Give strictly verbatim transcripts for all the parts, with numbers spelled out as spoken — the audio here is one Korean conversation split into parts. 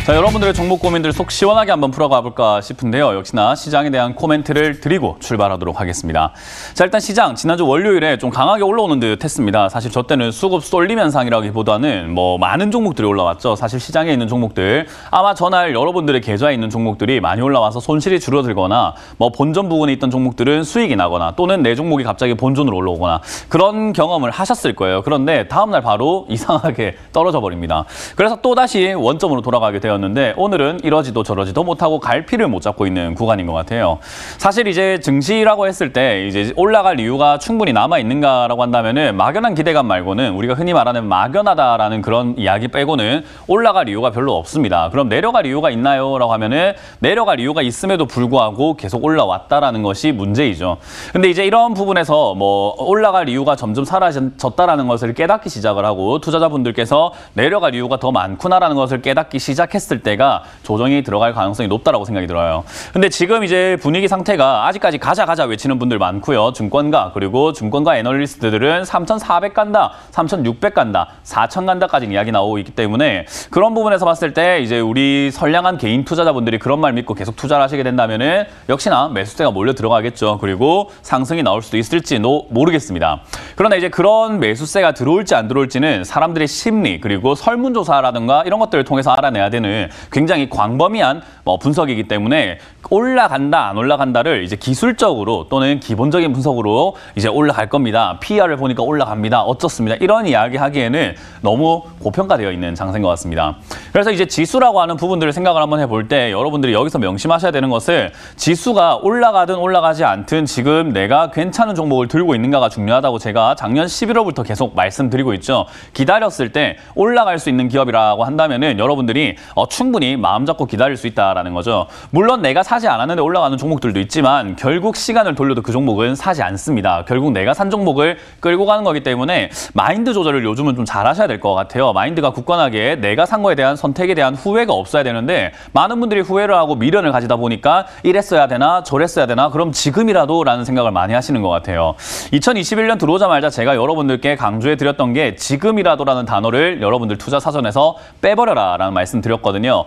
자, 여러분들의 종목 고민들 속 시원하게 한번 풀어가 볼까 싶은데요. 역시나 시장에 대한 코멘트를 드리고 출발하도록 하겠습니다. 자, 일단 시장 지난주 월요일에 좀 강하게 올라오는 듯 했습니다. 사실 저 때는 수급 쏠림 현상이라기보다는 뭐 많은 종목들이 올라왔죠. 사실 시장에 있는 종목들 아마 전날 여러분들의 계좌에 있는 종목들이 많이 올라와서 손실이 줄어들거나 뭐 본전 부분에 있던 종목들은 수익이 나거나 또는 내 종목이 갑자기 본전으로 올라오거나 그런 경험을 하셨을 거예요. 그런데 다음날 바로 이상하게 떨어져 버립니다. 그래서 또다시 원점으로 돌아가게 되었는데 오늘은 이러지도 저러지도 못하고 갈피를 못 잡고 있는 구간인 것 같아요. 사실 이제 증시라고 했을 때 이제 올라갈 이유가 충분히 남아 있는가라고 한다면은 막연한 기대감 말고는 우리가 흔히 말하는 막연하다라는 그런 이야기 빼고는 올라갈 이유가 별로 없습니다. 그럼 내려갈 이유가 있나요?라고 하면은 내려갈 이유가 있음에도 불구하고 계속 올라왔다라는 것이 문제이죠. 근데 이제 이런 부분에서 뭐 올라갈 이유가 점점 사라졌다라는 것을 깨닫기 시작을 하고 투자자분들께서 내려갈 이유가 더 많구나라는 것을 깨닫기 시작했을 때가 조정이 들어갈 가능성이 높다라고 생각이 들어요. 근데 지금 이제 분위기 상태가 아직까지 가자 가자 외치는 분들 많고요. 증권가 그리고 증권가 애널리스트들은 삼천사백 간다, 삼천육백 간다, 사천 간다까지 이야기 나오고 있기 때문에 그런 부분에서 봤을 때 이제 우리 선량한 개인 투자자분들이 그런 말 믿고 계속 투자를 하시게 된다면은 역시나 매수세가 몰려 들어가겠죠. 그리고 상승이 나올 수도 있을지도 모르겠습니다. 그러나 이제 그런 매수세가 들어올지 안 들어올지는 사람들의 심리 그리고 설문조사라든가 이런 것들을 통해서 알아내야 되는 굉장히 광범위한 분석이기 때문에 올라간다 안 올라간다를 이제 기술적으로 또는 기본적인 분석으로 이제 올라갈 겁니다. 피이알을 보니까 올라갑니다. 어쩌습니다. 이런 이야기 하기에는 너무 고평가되어 있는 장세인 것 같습니다. 그래서 이제 지수라고 하는 부분들을 생각을 한번 해볼 때 여러분들이 여기서 명심하셔야 되는 것은 지수가 올라가든 올라가지 않든 지금 내가 괜찮은 종목을 들고 있는가가 중요하다고 제가 작년 십일월부터 계속 말씀드리고 있죠. 기다렸을 때 올라갈 수 있는 기업이라고 한다면은 여러분들이 어, 충분히 마음 잡고 기다릴 수 있다라는 거죠. 물론 내가 사지 않았는데 올라가는 종목들도 있지만 결국 시간을 돌려도 그 종목은 사지 않습니다. 결국 내가 산 종목을 끌고 가는 거기 때문에 마인드 조절을 요즘은 좀 잘 하셔야 될 것 같아요. 마인드가 굳건하게 내가 산 거에 대한 선택에 대한 후회가 없어야 되는데 많은 분들이 후회를 하고 미련을 가지다 보니까 이랬어야 되나 저랬어야 되나 그럼 지금이라도 라는 생각을 많이 하시는 것 같아요. 이천이십일 년 들어오자마자 제가 여러분들께 강조해 드렸던 게 지금이라도라는 단어를 여러분들 투자 사전에서 빼버려라 라는 말씀 드렸거든요.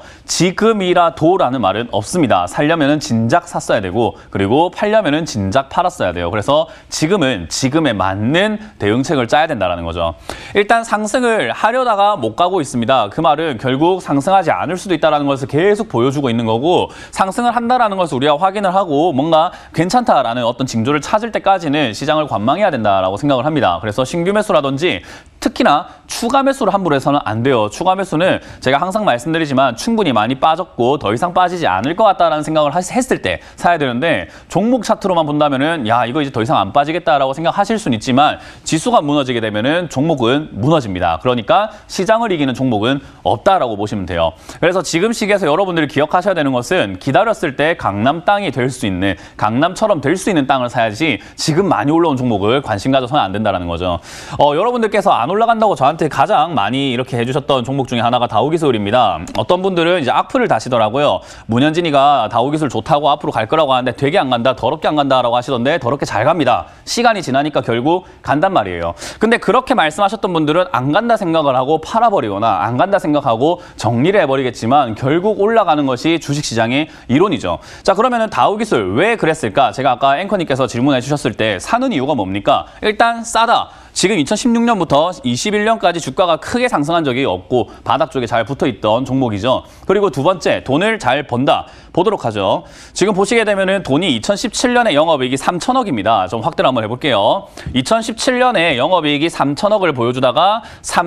지금이라도라는 말은 없습니다. 살려면은 진작 샀어야 되고 그리고 팔려면은 진작 팔았어야 돼요. 그래서 지금은 지금에 맞는 대응책을 짜야 된다는 거죠. 일단 상승을 하려다가 못 가고 있습니다. 그 말은 결국 상승하지 않을 수도 있다는 것을 계속 보여주고 있는 거고 상승을 한다는 것을 우리가 확인을 하고 뭔가 괜찮다라는 어떤 징조를 찾을 때까지는 시장을 관망해야 된다라고 생각을 합니다. 그래서 신규 매수라든지 특히나 추가 매수를 함부로 해서는 안 돼요. 추가 매수는 제가 항상 말씀드리지만 충분히 많이 빠졌고 더 이상 빠지지 않을 것 같다라는 생각을 했을 때 사야 되는데 종목 차트로만 본다면은 야 이거 이제 더 이상 안 빠지겠다라고 생각하실 수는 있지만 지수가 무너지게 되면은 종목은 무너집니다. 그러니까 시장을 이기는 종목은 없다라고 보시면 돼요. 그래서 지금 시기에서 여러분들이 기억하셔야 되는 것은 기다렸을 때 강남 땅이 될 수 있는 강남처럼 될 수 있는 땅을 사야지 지금 많이 올라온 종목을 관심 가져서는 안 된다는 거죠. 어, 여러분들께서 안 올라간다고 저한테 가장 많이 이렇게 해주셨던 종목 중에 하나가 다우기술입니다. 어떤 분들은 이제 악플을 다시더라고요. 문현진이가 다우기술 좋다고 앞으로 갈 거라고 하는데 되게 안 간다, 더럽게 안 간다라고 하시던데 더럽게 잘 갑니다. 시간이 지나니까 결국 간단 말이에요. 근데 그렇게 말씀하셨던 분들은 안 간다 생각을 하고 팔아버리거나 안 간다 생각하고 정리를 해버리겠지만 결국 올라가는 것이 주식시장의 이론이죠. 자, 그러면은 다우기술 왜 그랬을까? 제가 아까 앵커님께서 질문해 주셨을 때 사는 이유가 뭡니까? 일단 싸다. 지금 이천십육 년부터 이십일 년까지 주가가 크게 상승한 적이 없고 바닥 쪽에 잘 붙어있던 종목이죠. 그리고 두 번째, 돈을 잘 번다. 보도록 하죠. 지금 보시게 되면은 돈이 이천십칠 년에 영업이익이 삼천억입니다. 좀 확대를 한번 해볼게요. 이천십칠 년에 영업이익이 삼천억을 보여주다가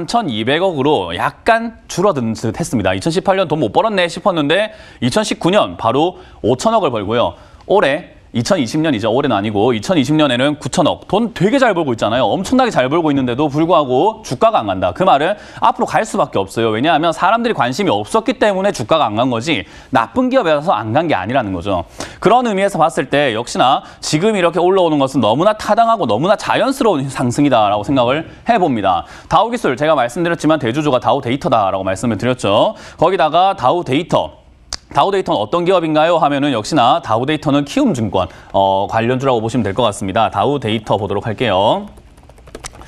삼천이백억으로 약간 줄어든 듯 했습니다. 이천십팔 년 돈 못 벌었네 싶었는데 이천십구 년 바로 오천억을 벌고요. 올해 이천이십 년이죠. 올해는 아니고 이천이십 년에는 구천억. 돈 되게 잘 벌고 있잖아요. 엄청나게 잘 벌고 있는데도 불구하고 주가가 안 간다. 그 말은 앞으로 갈 수밖에 없어요. 왜냐하면 사람들이 관심이 없었기 때문에 주가가 안 간 거지 나쁜 기업이라서 안 간 게 아니라는 거죠. 그런 의미에서 봤을 때 역시나 지금 이렇게 올라오는 것은 너무나 타당하고 너무나 자연스러운 상승이다라고 생각을 해봅니다. 다우기술 제가 말씀드렸지만 대주주가 다우데이터다라고 말씀을 드렸죠. 거기다가 다우데이터. 다우데이터는 어떤 기업인가요? 하면은 역시나 다우데이터는 키움증권 어, 관련주라고 보시면 될 것 같습니다. 다우데이터 보도록 할게요.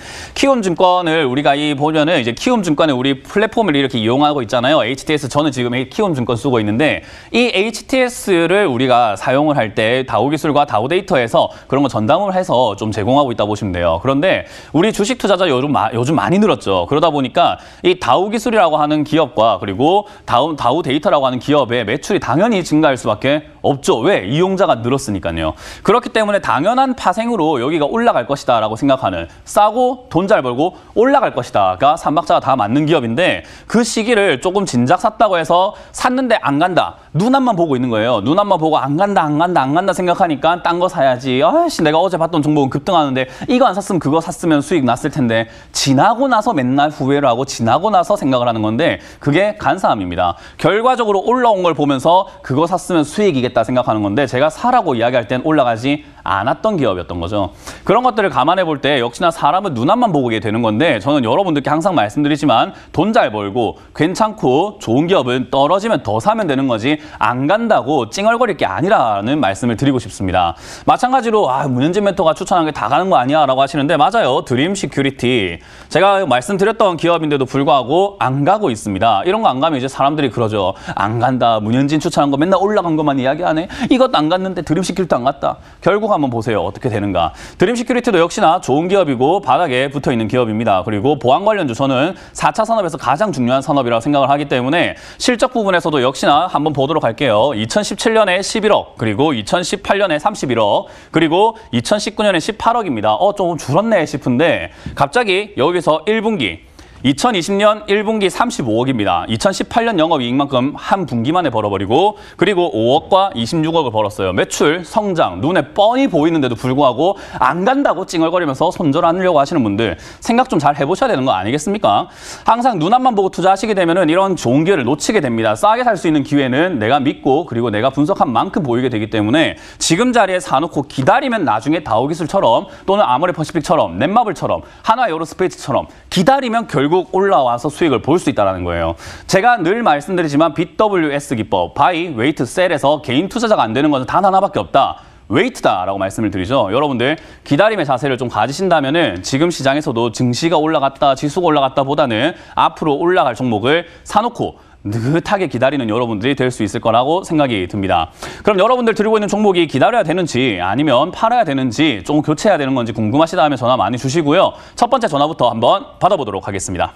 키움증권을 우리가 이 보면은 이제 키움증권의 우리 플랫폼을 이렇게 이용하고 있잖아요. 에이치티에스 저는 지금 키움증권 쓰고 있는데 이 에이치티에스를 우리가 사용을 할 때 다우 기술과 다우 데이터에서 그런 거 전담을 해서 좀 제공하고 있다 보시면 돼요. 그런데 우리 주식 투자자 요즘, 마, 요즘 많이 늘었죠. 그러다 보니까 이 다우 기술이라고 하는 기업과 그리고 다우, 다우 데이터라고 하는 기업의 매출이 당연히 증가할 수밖에 없죠. 왜? 이용자가 늘었으니까요. 그렇기 때문에 당연한 파생으로 여기가 올라갈 것이다 라고 생각하는 싸고 돈 잘 벌고 올라갈 것이다가 삼박자가 다 맞는 기업인데 그 시기를 조금 진작 샀다고 해서 샀는데 안 간다. 눈앞만 보고 있는 거예요. 눈앞만 보고 안 간다, 안 간다, 안 간다 생각하니까 딴 거 사야지. 아이씨, 내가 어제 봤던 종목은 급등하는데 이거 안 샀으면 그거 샀으면 수익 났을 텐데 지나고 나서 맨날 후회를 하고 지나고 나서 생각을 하는 건데 그게 간사함입니다. 결과적으로 올라온 걸 보면서 그거 샀으면 수익이겠다 생각하는 건데 제가 사라고 이야기할 땐 올라가지 않았던 기업이었던 거죠. 그런 것들을 감안해 볼 때 역시나 사람은 눈앞만 보게 되는 건데 저는 여러분들께 항상 말씀드리지만 돈 잘 벌고 괜찮고 좋은 기업은 떨어지면 더 사면 되는 거지 안 간다고 찡얼거릴 게 아니라는 말씀을 드리고 싶습니다. 마찬가지로 아, 문현진 멘토가 추천한 게 다 가는 거 아니야 라고 하시는데 맞아요. 드림 시큐리티 제가 말씀드렸던 기업인데도 불구하고 안 가고 있습니다. 이런 거 안 가면 이제 사람들이 그러죠. 안 간다. 문현진 추천한 거 맨날 올라간 것만 이야기하네. 이것도 안 갔는데 드림 시큐리티 안 갔다. 결국 한번 보세요. 어떻게 되는가. 드림 시큐리티도 역시나 좋은 기업이고 바닥에 붙어있는 기업입니다. 그리고 보안 관련주 저는 사 차 산업에서 가장 중요한 산업이라고 생각을 하기 때문에 실적 부분에서도 역시나 한번 보도록 할게요. 이천십칠 년에 십일억, 그리고 이천십팔 년에 삼십일억, 그리고 이천십구 년에 십팔억입니다. 어, 좀 줄었네 싶은데 갑자기 여기서 일 분기 이천이십 년 일 분기 삼십오억입니다. 이천십팔 년 영업이익만큼 한 분기만에 벌어버리고 그리고 오억과 이십육억을 벌었어요. 매출, 성장, 눈에 뻔히 보이는데도 불구하고 안 간다고 찡얼거리면서 손절 않으려고 하시는 분들 생각 좀 잘 해보셔야 되는 거 아니겠습니까? 항상 눈앞만 보고 투자하시게 되면 이런 좋은 기회를 놓치게 됩니다. 싸게 살 수 있는 기회는 내가 믿고 그리고 내가 분석한 만큼 보이게 되기 때문에 지금 자리에 사놓고 기다리면 나중에 다우기술처럼 또는 아모레퍼시픽처럼 넷마블처럼 한화에어로스페이스처럼 기다리면 결국 올라와서 수익을 볼 수 있다는 거예요. 제가 늘 말씀드리지만 비더블유에스 기법, 바이, 웨이트, 셀에서 개인 투자자가 안 되는 것은 단 하나밖에 없다. 웨이트다라고 말씀을 드리죠. 여러분들 기다림의 자세를 좀 가지신다면은 지금 시장에서도 증시가 올라갔다, 지수가 올라갔다 보다는 앞으로 올라갈 종목을 사놓고 느긋하게 기다리는 여러분들이 될 수 있을 거라고 생각이 듭니다. 그럼 여러분들 들고 있는 종목이 기다려야 되는지 아니면 팔아야 되는지 좀 교체해야 되는 건지 궁금하시다면 전화 많이 주시고요. 첫 번째 전화부터 한번 받아보도록 하겠습니다.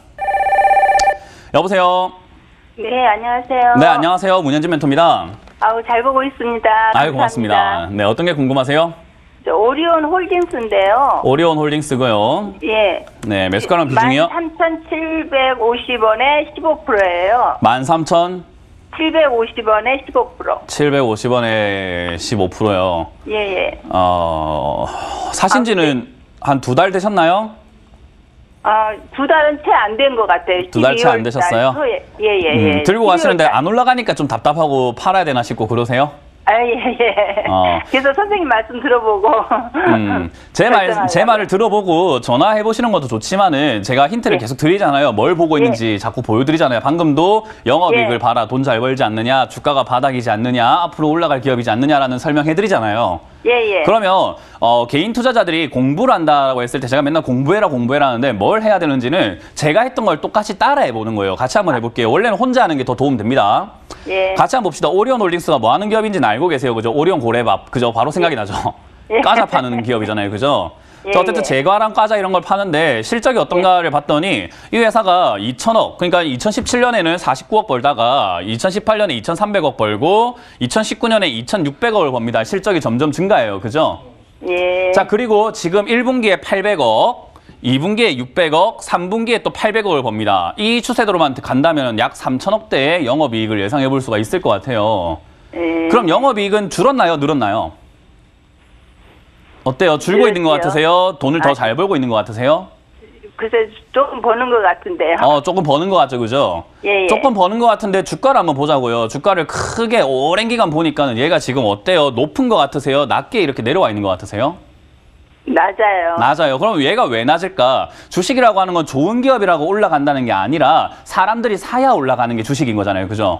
여보세요? 네, 안녕하세요. 네, 안녕하세요. 문현진 멘토입니다. 아우, 잘 보고 있습니다. 아유, 고맙습니다. 네, 어떤 게 궁금하세요? 저 오리온 홀딩스인데요. 오리온 홀딩스고요. 예. 네, 매수가랑 비중이요? 만 삼천칠백오십 원에 십오 퍼센트예요. 만 삼천 칠백오십 원에 십오 퍼센트. 칠백오십 원에 십오 퍼센트요. 예, 예. 어, 사신 지는 한 두 달 되셨나요? 아, 두 달은 채 안 된 것 같아요. 두 달 채 안 되셨어요? 예, 예, 예. 음, 들고 가시는데 안 올라가니까 좀 답답하고 팔아야 되나 싶고 그러세요? 아, 예, 예. 어. 그래서 선생님 말씀 들어보고. 음, 제 말, 제 말을 들어보고 전화해보시는 것도 좋지만은 제가 힌트를 예. 계속 드리잖아요. 뭘 보고 있는지 예. 자꾸 보여드리잖아요. 방금도 영업이익을 예. 봐라. 돈 잘 벌지 않느냐. 주가가 바닥이지 않느냐. 앞으로 올라갈 기업이지 않느냐라는 설명해드리잖아요. 예, 예. 그러면 어, 개인 투자자들이 공부를 한다고 했을 때 제가 맨날 공부해라 공부해라 하는데 뭘 해야 되는지는 제가 했던 걸 똑같이 따라해보는 거예요. 같이 한번 해볼게요. 원래는 혼자 하는 게 더 도움 됩니다. 예. 같이 한번 봅시다. 오리온 홀딩스가 뭐 하는 기업인지는 알고 계세요. 그죠? 오리온 고래밥. 그죠? 바로 생각이 나죠? 예. 과자 파는 기업이잖아요. 그죠? 예, 자, 어쨌든 예. 제과랑 과자 이런 걸 파는데 실적이 어떤가를 봤더니 이 회사가 이천억, 그러니까 이천십칠 년에는 사십구억 벌다가 이천십팔 년에 이천삼백억 벌고 이천십구 년에 이천육백억을 법니다. 실적이 점점 증가해요. 그죠? 예. 자, 그리고 지금 일 분기에 팔백억, 이 분기에 육백억, 삼 분기에 또 팔백억을 법니다. 이 추세대로만 간다면 약 삼천억대의 영업이익을 예상해 볼 수가 있을 것 같아요. 예. 그럼 영업이익은 줄었나요? 늘었나요? 어때요? 줄고 있는 것 같으세요? 돈을 더 잘 벌고 있는 것 같으세요? 글쎄, 조금 버는 것 같은데요. 어, 조금 버는 것 같죠, 그죠? 예, 예. 조금 버는 것 같은데 주가를 한번 보자고요. 주가를 크게 오랜 기간 보니까는 얘가 지금 어때요? 높은 것 같으세요? 낮게 이렇게 내려와 있는 것 같으세요? 낮아요. 낮아요. 그럼 얘가 왜 낮을까? 주식이라고 하는 건 좋은 기업이라고 올라간다는 게 아니라 사람들이 사야 올라가는 게 주식인 거잖아요. 그죠?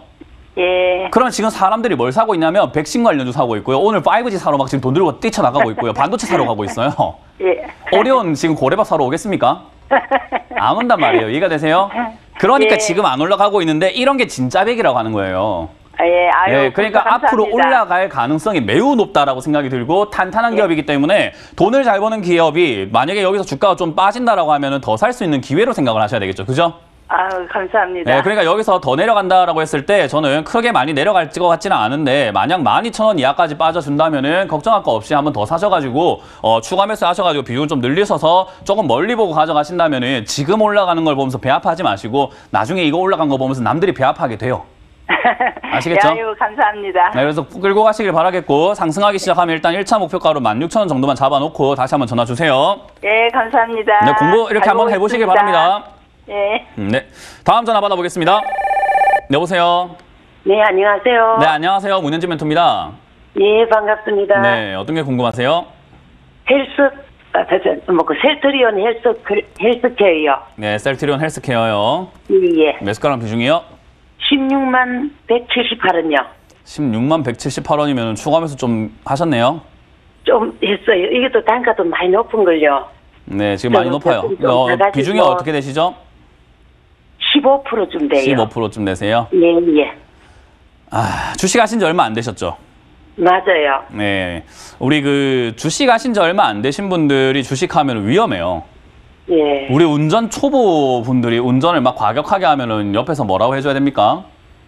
예. 그러면 지금 사람들이 뭘 사고 있냐면 백신 관련주 사고 있고요. 오늘 파이브지 사러 막 지금 돈 들고 뛰쳐나가고 있고요. 반도체 사러 가고 있어요. 예. 오리온 지금 고래밥 사러 오겠습니까? 안 온단 말이에요. 이해가 되세요? 그러니까 예. 지금 안 올라가고 있는데 이런 게 진짜 백이라고 하는 거예요. 예, 아유, 예, 그러니까 감사합니다. 앞으로 올라갈 가능성이 매우 높다라고 생각이 들고 탄탄한 예. 기업이기 때문에 돈을 잘 버는 기업이 만약에 여기서 주가가 좀 빠진다라고 하면은 더 살 수 있는 기회로 생각을 하셔야 되겠죠. 그죠? 아유, 감사합니다. 네, 그러니까 여기서 더 내려간다라고 했을 때 저는 크게 많이 내려갈 것 같지는 않은데 만약 만 이천 원 이하까지 빠져준다면은 걱정할 거 없이 한번 더 사셔가지고 어, 추가 매수 하셔가지고 비중을 좀 늘리셔서 조금 멀리 보고 가져가신다면은 지금 올라가는 걸 보면서 배 아파하지 마시고 나중에 이거 올라간 거 보면서 남들이 배 아파하게 돼요. 아시겠죠? 예, 아유, 감사합니다. 네, 그래서 끌고 가시길 바라겠고 상승하기 시작하면 일단 일 차 목표가로 만 육천 원 정도만 잡아놓고 다시 한번 전화 주세요. 예, 감사합니다. 네, 공부 이렇게 잘 한번 해보시길 보겠습니다. 바랍니다. 예. 음, 네, 다음 전화 받아보겠습니다. 네, 여보세요. 네, 안녕하세요. 네, 안녕하세요. 문현지 멘토입니다. 예, 반갑습니다. 네, 어떤 게 궁금하세요? 헬스, 아, 저, 저, 뭐, 그, 셀트리온 헬스, 그, 헬스케어요. 네, 셀트리온 헬스케어요. 예, 예. 매수가랑 비중이요? 십육만 백칠십팔 원요. 십육만 백칠십팔 원이면 추가 매수 좀 하셨네요. 좀 했어요. 이게 또 단가도 많이 높은걸요. 네, 지금 많이 좀, 높아요. 좀, 좀 어, 나가지고. 비중이 어떻게 되시죠? 십오 퍼센트쯤 돼요. 십오 퍼센트쯤 되세요. 예, 예. 아, 주식 하신 지 얼마 안 되셨죠? 맞아요. 네, 우리 그 주식 하신 지 얼마 안 되신 분들이 주식하면 위험해요. 예. 우리 운전 초보 분들이 운전을 막 과격하게 하면은 옆에서 뭐라고 해줘야 됩니까?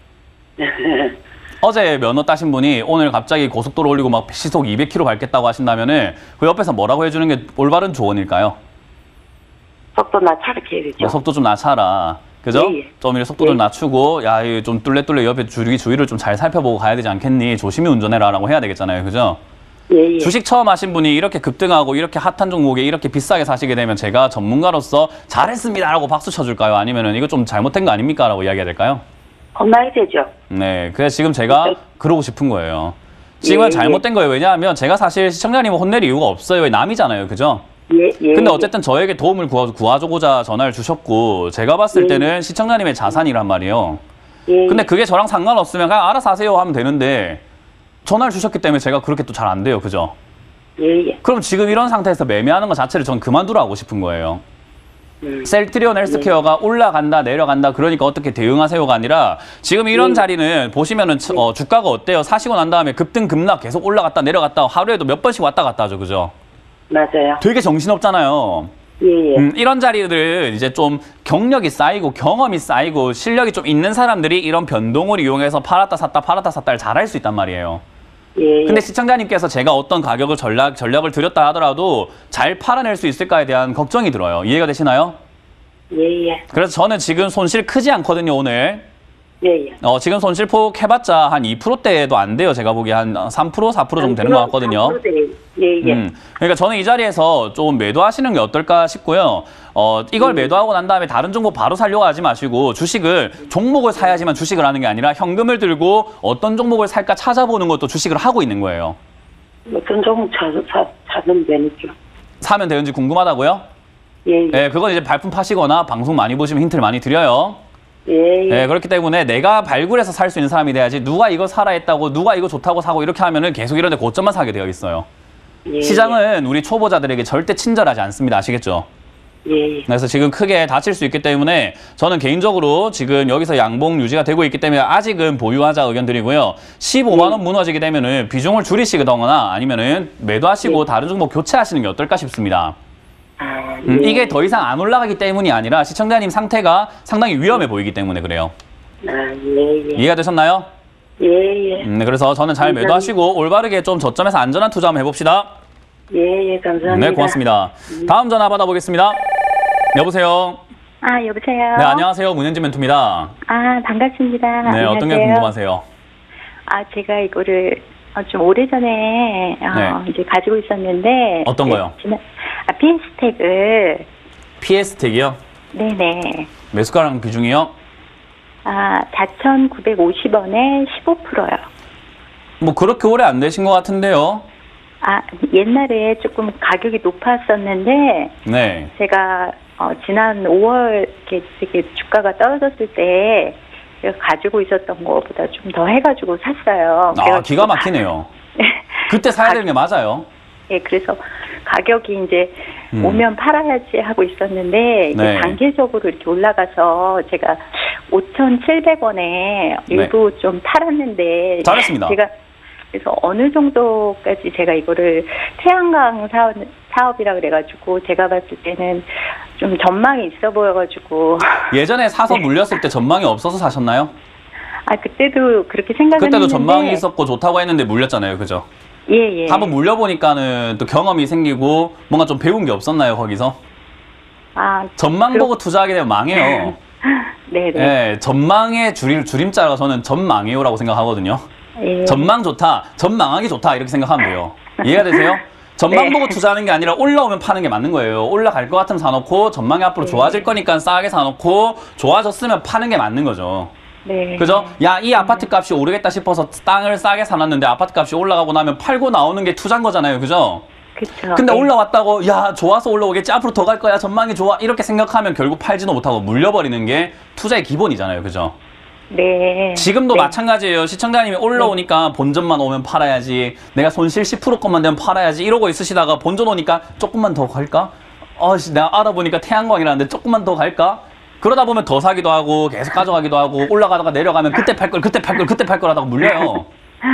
어제 면허 따신 분이 오늘 갑자기 고속도로 올리고 막 시속 이백 킬로미터 밟겠다고 하신다면은 그 옆에서 뭐라고 해주는 게 올바른 조언일까요? 속도 낮춰게 해야 되죠. 속도 좀 낮춰라. 그죠? 예, 예. 좀 이렇게 속도 좀 예. 낮추고, 야, 이좀 뚫레뚫레 옆에 주위, 주위를 좀 잘 살펴보고 가야 되지 않겠니? 조심히 운전해라. 라고 해야 되겠잖아요. 그죠? 예, 예. 주식 처음 하신 분이 이렇게 급등하고 이렇게 핫한 종목에 이렇게 비싸게 사시게 되면 제가 전문가로서 잘했습니다. 라고 박수 쳐줄까요? 아니면은 이거 좀 잘못된 거 아닙니까? 라고 이야기해야 될까요? 혼나야 되죠. 네. 그래서 지금 제가 그러고 싶은 거예요. 지금은 예, 잘못된 거예요. 왜냐하면 제가 사실 시청자님을 혼낼 이유가 없어요. 남이잖아요. 그죠? 예, 예. 근데 어쨌든 저에게 도움을 구하, 구하고자 전화를 주셨고 제가 봤을 예. 때는 시청자님의 자산이란 말이에요. 예, 근데 그게 저랑 상관없으면 그냥 알아서 하세요 하면 되는데 전화를 주셨기 때문에 제가 그렇게 또 잘 안 돼요. 그죠? 예, 예. 그럼 지금 이런 상태에서 매매하는 것 자체를 전 그만두라 하고 싶은 거예요. 음. 셀트리온 헬스케어가 올라간다 내려간다 그러니까 어떻게 대응하세요가 아니라 지금 이런 예. 자리는 보시면은 치- 어, 주가가 어때요? 사시고 난 다음에 급등 급락 계속 올라갔다 내려갔다 하루에도 몇 번씩 왔다 갔다 하죠. 그죠? 맞아요. 되게 정신없잖아요. 예, 예. 음, 이런 자리들은 이제 좀 경력이 쌓이고 경험이 쌓이고 실력이 좀 있는 사람들이 이런 변동을 이용해서 팔았다 샀다 팔았다 샀다를 잘할 수 있단 말이에요. 예, 예. 근데 시청자님께서 제가 어떤 가격을 전략, 전략을 드렸다 하더라도 잘 팔아낼 수 있을까에 대한 걱정이 들어요. 이해가 되시나요? 예, 예. 그래서 저는 지금 손실 크지 않거든요, 오늘. 예, 예. 어, 지금 손실폭 해봤자 한 이 퍼센트대도 안 돼요. 제가 보기에 한 삼 퍼센트, 사 퍼센트 정도 되는 것 같거든요. 삼 퍼센트. 예, 예. 음, 그러니까 저는 이 자리에서 좀 매도하시는 게 어떨까 싶고요. 어, 이걸 매도하고 난 다음에 다른 종목 바로 살려고 하지 마시고 주식을 종목을 사야지만 주식을 하는 게 아니라 현금을 들고 어떤 종목을 살까 찾아보는 것도 주식을 하고 있는 거예요. 어떤 종목 사, 사, 사면 되니까. 사면 되는지 궁금하다고요? 예, 예. 네, 그건 이제 발품 파시거나 방송 많이 보시면 힌트를 많이 드려요. 예, 예. 네, 그렇기 때문에 내가 발굴해서 살 수 있는 사람이 돼야지 누가 이거 사라 했다고 누가 이거 좋다고 사고 이렇게 하면은 계속 이런 데 고점만 사게 되어 있어요. 예, 시장은 우리 초보자들에게 절대 친절하지 않습니다. 아시겠죠? 예, 예. 그래서 지금 크게 다칠 수 있기 때문에 저는 개인적으로 지금 여기서 양봉 유지가 되고 있기 때문에 아직은 보유하자 의견 드리고요. 십오만 원 무너지게 되면은 비중을 줄이시거나 아니면은 매도하시고 다른 종목 교체하시는 게 어떨까 싶습니다. 아, 예. 음, 이게 더 이상 안 올라가기 때문이 아니라 시청자님 상태가 상당히 위험해 보이기 때문에 그래요. 아, 예, 예. 이해가 되셨나요? 예, 예. 음, 네, 그래서 저는 잘 매도하시고 올바르게 좀 저점에서 안전한 투자 한번 해봅시다. 예, 예. 감사합니다. 네, 고맙습니다. 다음 전화 받아보겠습니다. 여보세요. 아, 여보세요? 네, 안녕하세요. 문현지 멘토입니다. 아, 반갑습니다. 네, 어떤 게 안녕하세요. 궁금하세요? 아, 제가 이거를 어, 좀 오래전에 어, 네. 이제 가지고 있었는데. 어떤 거요? 지난, 아, 피엔스텍을. 피에스텍이요? 네네. 매수가랑 비중이요? 아, 사천구백오십 원에 십오 퍼센트요. 뭐 그렇게 오래 안 되신 것 같은데요. 아, 옛날에 조금 가격이 높았었는데, 네. 제가 어, 지난 오월 이렇게 되게 주가가 떨어졌을 때, 제가 가지고 있었던 것보다 좀 더 해가지고 샀어요. 아, 그래가지고 기가 막히네요. 그때 사야 되는 게 맞아요. 예, 그래서 가격이 이제 음. 오면 팔아야지 하고 있었는데 이제 네. 단계적으로 이렇게 올라가서 제가 오천칠백 원에 일부 좀 팔았는데 잘했습니다. 제가 그래서 어느 정도까지 제가 이거를 태양광 사업, 사업이라 그래가지고 제가 봤을 때는 좀 전망이 있어 보여가지고 예전에 사서 물렸을 때 전망이 없어서 사셨나요? 아 그때도 그렇게 생각을 그때도 했는데 전망이 있었고 좋다고 했는데 물렸잖아요. 그죠? 예예. 한번 물려보니까는 또 경험이 생기고 뭔가 좀 배운 게 없었나요, 거기서? 아 전망 그렇- 보고 투자하게 되면 망해요. 네네. 예, 전망의 줄임, 줄임자가 저는 전망해요라고 생각하거든요. 예. 전망 좋다, 전망하기 좋다 이렇게 생각하면 돼요. 이해가 되세요? 전망 네. 보고 투자하는 게 아니라 올라오면 파는 게 맞는 거예요. 올라갈 것 같으면 사놓고 전망이 앞으로 좋아질 거니까 싸게 사놓고 좋아졌으면 파는 게 맞는 거죠. 네. 그죠? 야, 이 아파트 값이 오르겠다 싶어서 땅을 싸게 사놨는데 아파트 값이 올라가고 나면 팔고 나오는 게 투자인 거잖아요. 그죠? 그쵸. 근데 네. 올라왔다고 야 좋아서 올라오겠지 앞으로 더 갈 거야 전망이 좋아 이렇게 생각하면 결국 팔지도 못하고 물려버리는 게 투자의 기본이잖아요. 그죠? 네. 지금도 네. 마찬가지예요. 시청자님이 올라오니까 본전만 오면 팔아야지. 내가 손실 십 퍼센트 것만 되면 팔아야지. 이러고 있으시다가 본전 오니까 조금만 더 갈까? 어, 씨, 내가 알아보니까 태양광이라는데 조금만 더 갈까? 그러다 보면 더 사기도 하고 계속 가져가기도 하고 올라가다가 내려가면 그때 팔 걸, 그때 팔 걸, 그때 팔 걸 하다가 물려요.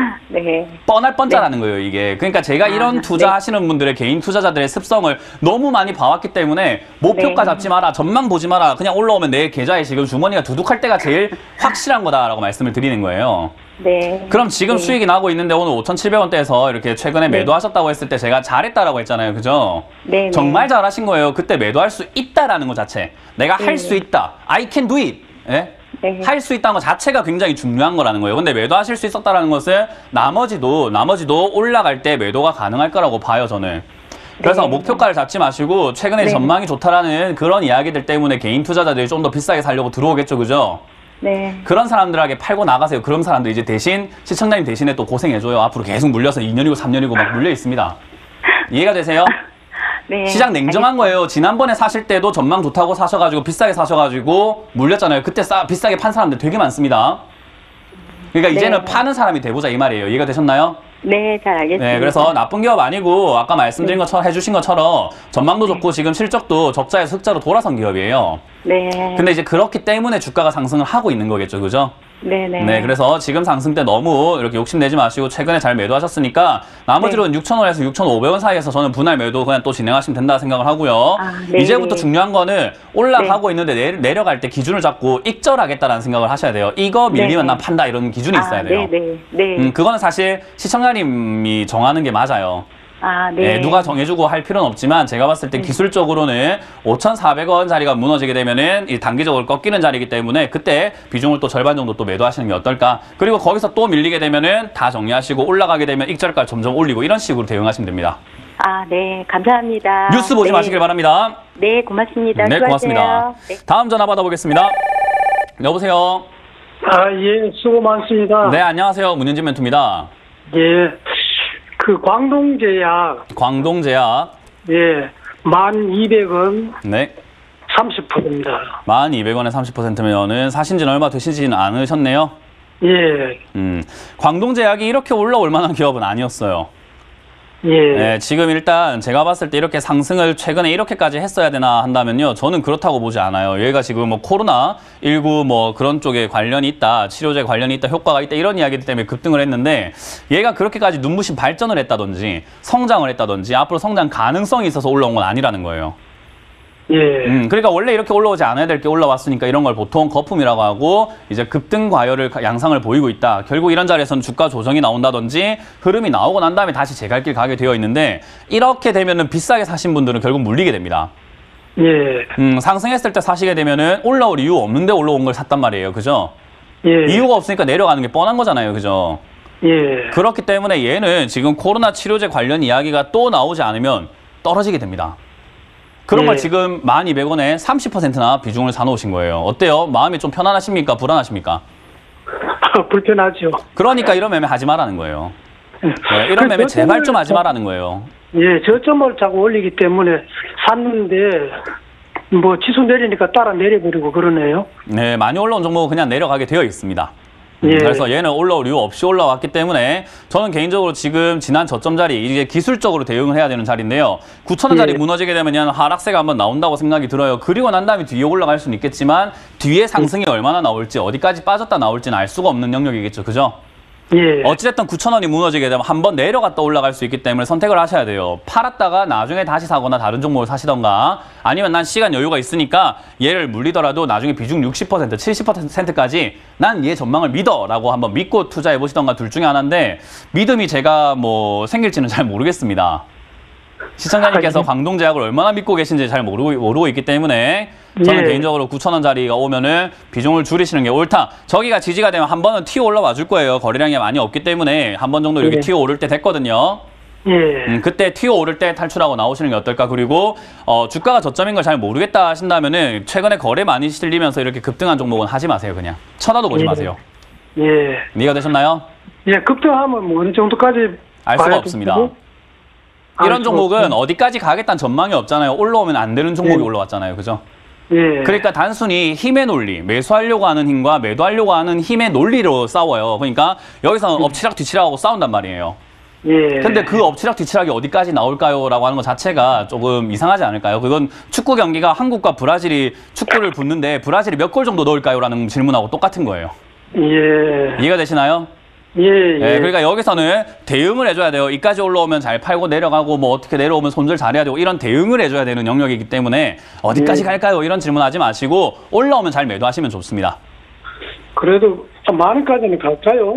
네. 뻔할 뻔짜라는 거예요, 이게. 그러니까 제가 아, 이런 네. 투자하시는 분들의 개인 투자자들의 습성을 너무 많이 봐왔기 때문에 목표가 네. 잡지 마라, 전망 보지 마라, 그냥 올라오면 내 계좌에 지금 주머니가 두둑할 때가 제일 확실한 거다라고 말씀을 드리는 거예요. 네. 그럼 지금 네. 수익이 나고 있는데 오늘 오천칠백 원대에서 이렇게 최근에 네. 매도하셨다고 했을 때 제가 잘했다라고 했잖아요. 그죠? 네. 정말 잘하신 거예요. 그때 매도할 수 있다라는 것 자체. 내가 네. 할 수 있다. I can do it. 예? 네. 할 수 있다는 것 자체가 굉장히 중요한 거라는 거예요. 근데 매도하실 수 있었다라는 것은 나머지도 나머지도 올라갈 때 매도가 가능할 거라고 봐요, 저는. 그래서 네. 목표가를 잡지 마시고 최근에 네. 전망이 좋다라는 그런 이야기들 때문에 개인 투자자들이 좀 더 비싸게 살려고 들어오겠죠, 그죠? 네. 그런 사람들에게 팔고 나가세요. 그런 사람들 이제 대신 시청자님 대신에 또 고생해줘요. 앞으로 계속 물려서 이 년이고 삼 년이고 막 물려 있습니다. 이해가 되세요? 네. 시장 냉정한 거예요. 지난번에 사실 때도 전망 좋다고 사셔가지고 비싸게 사셔가지고 물렸잖아요. 그때 싸, 비싸게 판 사람들 되게 많습니다. 그러니까 이제는 네. 파는 사람이 돼보자 이 말이에요. 이해가 되셨나요? 네, 잘 알겠습니다. 네, 그래서 나쁜 기업 아니고 아까 말씀드린 것처럼 해주신 것처럼 전망도 좋고 지금 실적도 적자에서 흑자로 돌아선 기업이에요. 네. 근데 이제 그렇기 때문에 주가가 상승을 하고 있는 거겠죠, 그죠? 네, 네. 네, 그래서 지금 상승 때 너무 이렇게 욕심내지 마시고 최근에 잘 매도하셨으니까 나머지로는 육천 원에서 육천오백 원 사이에서 저는 분할 매도 그냥 또 진행하시면 된다 생각을 하고요. 아, 네. 이제부터 중요한 거는 올라가고 있는데 내, 내려갈 때 기준을 잡고 익절하겠다라는 생각을 하셔야 돼요. 이거 밀리면 네. 난 판다 이런 기준이 있어야 아, 돼요. 네, 네. 네. 음, 그거는 사실 시청자님이 정하는 게 맞아요. 아, 네. 네, 누가 정해주고 할 필요는 없지만 제가 봤을 때 기술적으로는 오천사백 원짜리가 무너지게 되면은 이 단기적으로 꺾이는 자리이기 때문에 그때 비중을 또 절반 정도 또 매도하시는 게 어떨까. 그리고 거기서 또 밀리게 되면은 다 정리하시고 올라가게 되면 익절가 점점 올리고 이런 식으로 대응하시면 됩니다. 아, 네. 감사합니다. 뉴스 보지 네. 마시길 바랍니다. 네, 고맙습니다. 네, 수고하세요. 고맙습니다. 네. 다음 전화 받아보겠습니다. 여보세요. 아, 예, 수고 많습니다. 네, 안녕하세요. 문현진 멘토입니다. 예, 그 광동제약, 광동제약. 예, 만 이백 원 네. 삼십 퍼센트입니다. 만 이백 원에 삼십 퍼센트면은 사신 지는 얼마 되시지는 않으셨네요. 예, 음, 광동제약이 이렇게 올라올 만한 기업은 아니었어요. 예, 네, 지금 일단 제가 봤을 때 이렇게 상승을 최근에 이렇게까지 했어야 되나 한다면요. 저는 그렇다고 보지 않아요. 얘가 지금 뭐 코로나 십구 뭐 그런 쪽에 관련이 있다, 치료제 관련이 있다, 효과가 있다 이런 이야기들 때문에 급등을 했는데 얘가 그렇게까지 눈부신 발전을 했다든지 성장을 했다든지 앞으로 성장 가능성이 있어서 올라온 건 아니라는 거예요. 예, 음, 그러니까 원래 이렇게 올라오지 않아야 될 게 올라왔으니까 이런 걸 보통 거품이라고 하고 이제 급등 과열을 양상을 보이고 있다. 결국 이런 자리에서는 주가 조정이 나온다든지 흐름이 나오고 난 다음에 다시 제 갈 길 가게 되어 있는데 이렇게 되면은 비싸게 사신 분들은 결국 물리게 됩니다. 예, 음, 상승했을 때 사시게 되면은 올라올 이유 없는데 올라온 걸 샀단 말이에요. 그죠? 예, 이유가 없으니까 내려가는 게 뻔한 거잖아요. 그죠? 예, 그렇기 때문에 얘는 지금 코로나 치료제 관련 이야기가 또 나오지 않으면 떨어지게 됩니다. 그런 예. 걸 지금 만 이백 원에 삼십 퍼센트나 비중을 사놓으신 거예요. 어때요? 마음이 좀 편안하십니까? 불안하십니까? 불편하죠. 그러니까 이런 매매 하지 말라는 거예요. 네, 이런 그 매매 제발 좀 저점을 하지 말라는 거예요. 예, 저점을 자꾸 올리기 때문에 샀는데 뭐 지수 내리니까 따라 내려버리고 그러네요. 네, 많이 올라온 종목은 그냥 내려가게 되어 있습니다. 음, 예. 그래서 얘는 올라올 이유 없이 올라왔기 때문에 저는 개인적으로 지금 지난 저점 자리 이게 기술적으로 대응을 해야 되는 자리인데요. 구천 원짜리 예. 무너지게 되면 하락세가 한번 나온다고 생각이 들어요. 그리고 난 다음에 뒤에 올라갈 수는 있겠지만 뒤에 상승이 얼마나 나올지 어디까지 빠졌다 나올지는 알 수가 없는 영역이겠죠. 그죠? 예. 어찌됐든 구천 원이 무너지게 되면 한번 내려갔다 올라갈 수 있기 때문에 선택을 하셔야 돼요. 팔았다가 나중에 다시 사거나 다른 종목을 사시던가 아니면 난 시간 여유가 있으니까 얘를 물리더라도 나중에 비중 육십 퍼센트, 칠십 퍼센트까지 난 얘 전망을 믿어 라고 한번 믿고 투자해 보시던가 둘 중에 하나인데 믿음이 제가 뭐 생길지는 잘 모르겠습니다. 시청자님께서 광동제약을 얼마나 믿고 계신지 잘 모르고, 모르고 있기 때문에 저는 예. 개인적으로 구천 원짜리가 오면은 비중을 줄이시는 게 옳다. 저기가 지지가 되면 한 번은 튀어 올라와 줄 거예요. 거래량이 많이 없기 때문에 한 번 정도 이렇게 예. 튀어 오를 때 됐거든요. 예. 음, 그때 튀어 오를 때 탈출하고 나오시는 게 어떨까. 그리고 어, 주가가 저점인 걸 잘 모르겠다 하신다면은 최근에 거래 많이 실리면서 이렇게 급등한 종목은 하지 마세요. 그냥 쳐다도 보지 예. 마세요. 예. 이해가 되셨나요? 예, 급등하면 뭐 어느 정도까지 알 수가 봐야 없습니다. 되고? 알 이런 수가 종목은 없고. 어디까지 가겠다는 전망이 없잖아요. 올라오면 안 되는 종목이 예. 올라왔잖아요. 그죠? 예. 그러니까 단순히 힘의 논리, 매수하려고 하는 힘과 매도하려고 하는 힘의 논리로 싸워요. 그러니까 여기서는 엎치락 뒤치락하고 싸운단 말이에요. 예. 근데 그 엎치락 뒤치락이 어디까지 나올까요? 라고 하는 것 자체가 조금 이상하지 않을까요? 그건 축구 경기가 한국과 브라질이 축구를 붙는데 브라질이 몇 골 정도 넣을까요? 라는 질문하고 똑같은 거예요. 예. 이해가 되시나요? 예. 예. 예, 그러니까 여기서는 대응을 해줘야 돼요. 이까지 올라오면 잘 팔고 내려가고 뭐 어떻게 내려오면 손절 잘해야 되고 이런 대응을 해줘야 되는 영역이기 때문에 어디까지 예. 갈까요? 이런 질문하지 마시고 올라오면 잘 매도하시면 좋습니다. 그래도 만 원까지는 갈까요?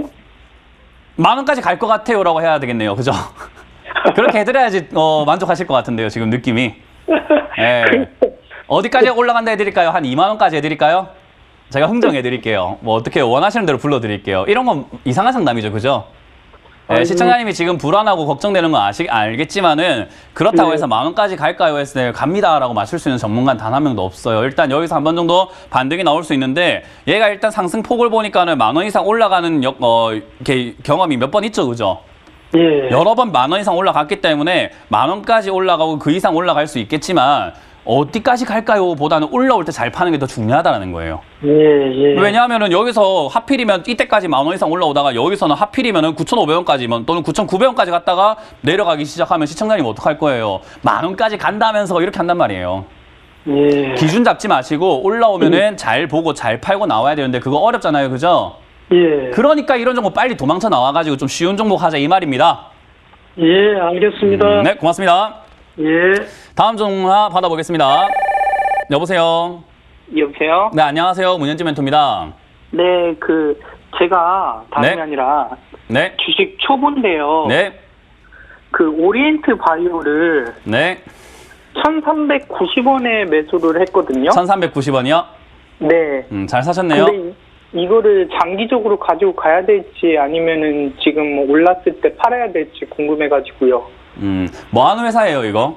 만 원까지 갈 것 같아요 라고 해야 되겠네요. 그죠? 그렇게 해드려야지 어, 만족하실 것 같은데요. 지금 느낌이. 예. 어디까지 올라간다 해드릴까요? 한 이만 원까지 해드릴까요? 제가 흥정해드릴게요. 뭐 어떻게 원하시는 대로 불러드릴게요. 이런 건 이상한 상담이죠. 그죠? 예, 아니, 시청자님이 지금 불안하고 걱정되는 건 아시, 알겠지만은 그렇다고 네. 해서 만 원까지 갈까요? 했을 때 갑니다라고 맞출 수 있는 전문가는 단 한 명도 없어요. 일단 여기서 한 번 정도 반등이 나올 수 있는데 얘가 일단 상승폭을 보니까는 만 원 이상 올라가는 역, 어, 이렇게 경험이 몇 번 있죠. 그죠? 예. 여러 번 만 원 이상 올라갔기 때문에 만 원까지 올라가고 그 이상 올라갈 수 있겠지만 어디까지 갈까요? 보다는 올라올 때 잘 파는 게 더 중요하다는 거예요. 예. 예. 왜냐하면은 여기서 하필이면 이때까지 만 원 이상 올라오다가 여기서는 하필이면은 구천오백 원까지만 또는 구천구백 원까지 갔다가 내려가기 시작하면 시청자님 어떡할 거예요? 만 원까지 간다면서 이렇게 한단 말이에요. 예. 기준 잡지 마시고 올라오면은 잘 보고 잘 팔고 나와야 되는데 그거 어렵잖아요. 그죠? 예. 그러니까 이런 종목 빨리 도망쳐 나와가지고 좀 쉬운 종목 하자 이 말입니다. 예, 알겠습니다. 음, 네, 고맙습니다. 예. 다음 전화 받아보겠습니다. 여보세요. 여보세요? 네, 안녕하세요. 문현지 멘토입니다. 네, 그, 제가 다름이 네. 아니라 네, 주식 초보인데요. 네, 그 오리엔트 바이오를 네. 천삼백구십 원에 매수를 했거든요. 천삼백구십 원이요? 네. 음, 잘 사셨네요. 근데 이, 이거를 장기적으로 가지고 가야 될지 아니면은 지금 뭐 올랐을 때 팔아야 될지 궁금해가지고요. 음, 뭐 하는 회사예요, 이거?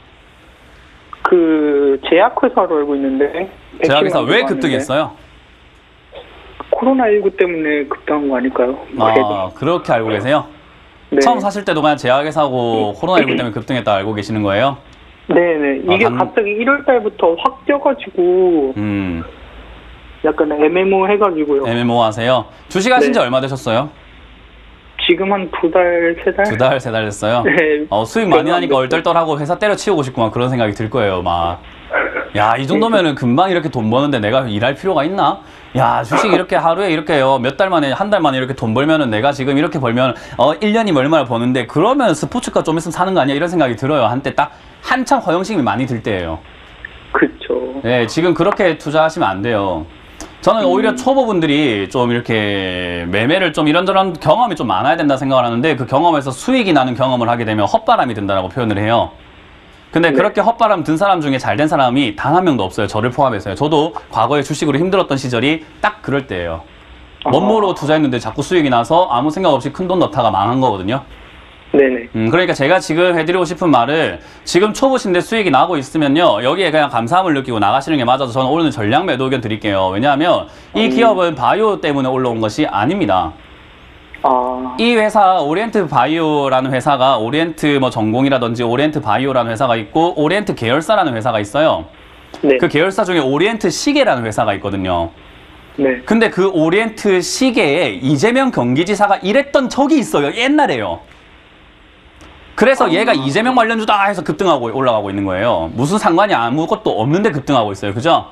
그 제약회사로 알고 있는데. 제약회사 왜 백신만 급등했어요? 코로나십구 때문에 급등한 거 아닐까요? 아, 그렇게 알고 계세요? 네. 처음 사실 때도 그냥 제약회사고 코로나십구 때문에 급등했다 알고 계시는 거예요? 네네. 아, 이게 당- 갑자기 일월 달부터 확 뛰어가지고 음, 약간 애매모 해가지고요. 엠엠오 하세요? 주식 하신 지 네. 얼마 되셨어요? 지금 한 두 달, 세 달? 두 달, 세 달 됐어요? 네. 어, 수익 많이 얼마 안 나니까 됐어요. 얼떨떨하고 회사 때려치우고 싶구만 그런 생각이 들 거예요, 막. 야, 이 정도면은 금방 이렇게 돈 버는데 내가 일할 필요가 있나? 야, 주식 이렇게 하루에 이렇게요, 몇 달 만에, 한 달 만에 이렇게 돈 벌면은 내가 지금 이렇게 벌면, 어, 일 년이면 얼마나 버는데, 그러면 스포츠카 좀 있으면 사는 거 아니야? 이런 생각이 들어요. 한때 딱, 한창 허영심이 많이 들 때예요. 그쵸. 네, 지금 그렇게 투자하시면 안 돼요. 저는 오히려 초보분들이 좀 이렇게 매매를 좀 이런저런 경험이 좀 많아야 된다 생각을 하는데 그 경험에서 수익이 나는 경험을 하게 되면 헛바람이 든다라고 표현을 해요. 근데 네. 그렇게 헛바람 든 사람 중에 잘 된 사람이 단 한 명도 없어요. 저를 포함해서요. 저도 과거에 주식으로 힘들었던 시절이 딱 그럴 때예요. 멋 모르고 투자했는데 자꾸 수익이 나서 아무 생각 없이 큰 돈 넣다가 망한 거거든요. 네네. 음, 그러니까 제가 지금 해드리고 싶은 말은 지금 초보신데 수익이 나고 있으면요. 여기에 그냥 감사함을 느끼고 나가시는 게 맞아서 저는 오늘 전략 매도 의견 드릴게요. 왜냐하면 이 기업은 바이오 때문에 올라온 것이 아닙니다. 아, 이 회사 오리엔트 바이오라는 회사가 오리엔트 뭐 전공이라든지 오리엔트 바이오라는 회사가 있고 오리엔트 계열사라는 회사가 있어요. 네. 그 계열사 중에 오리엔트 시계라는 회사가 있거든요. 네. 근데 그 오리엔트 시계에 이재명 경기지사가 일했던 적이 있어요. 옛날에요. 그래서 아. 얘가 이재명 관련주다 해서 급등하고 올라가고 있는 거예요. 무슨 상관이 아무것도 없는데 급등하고 있어요. 그죠?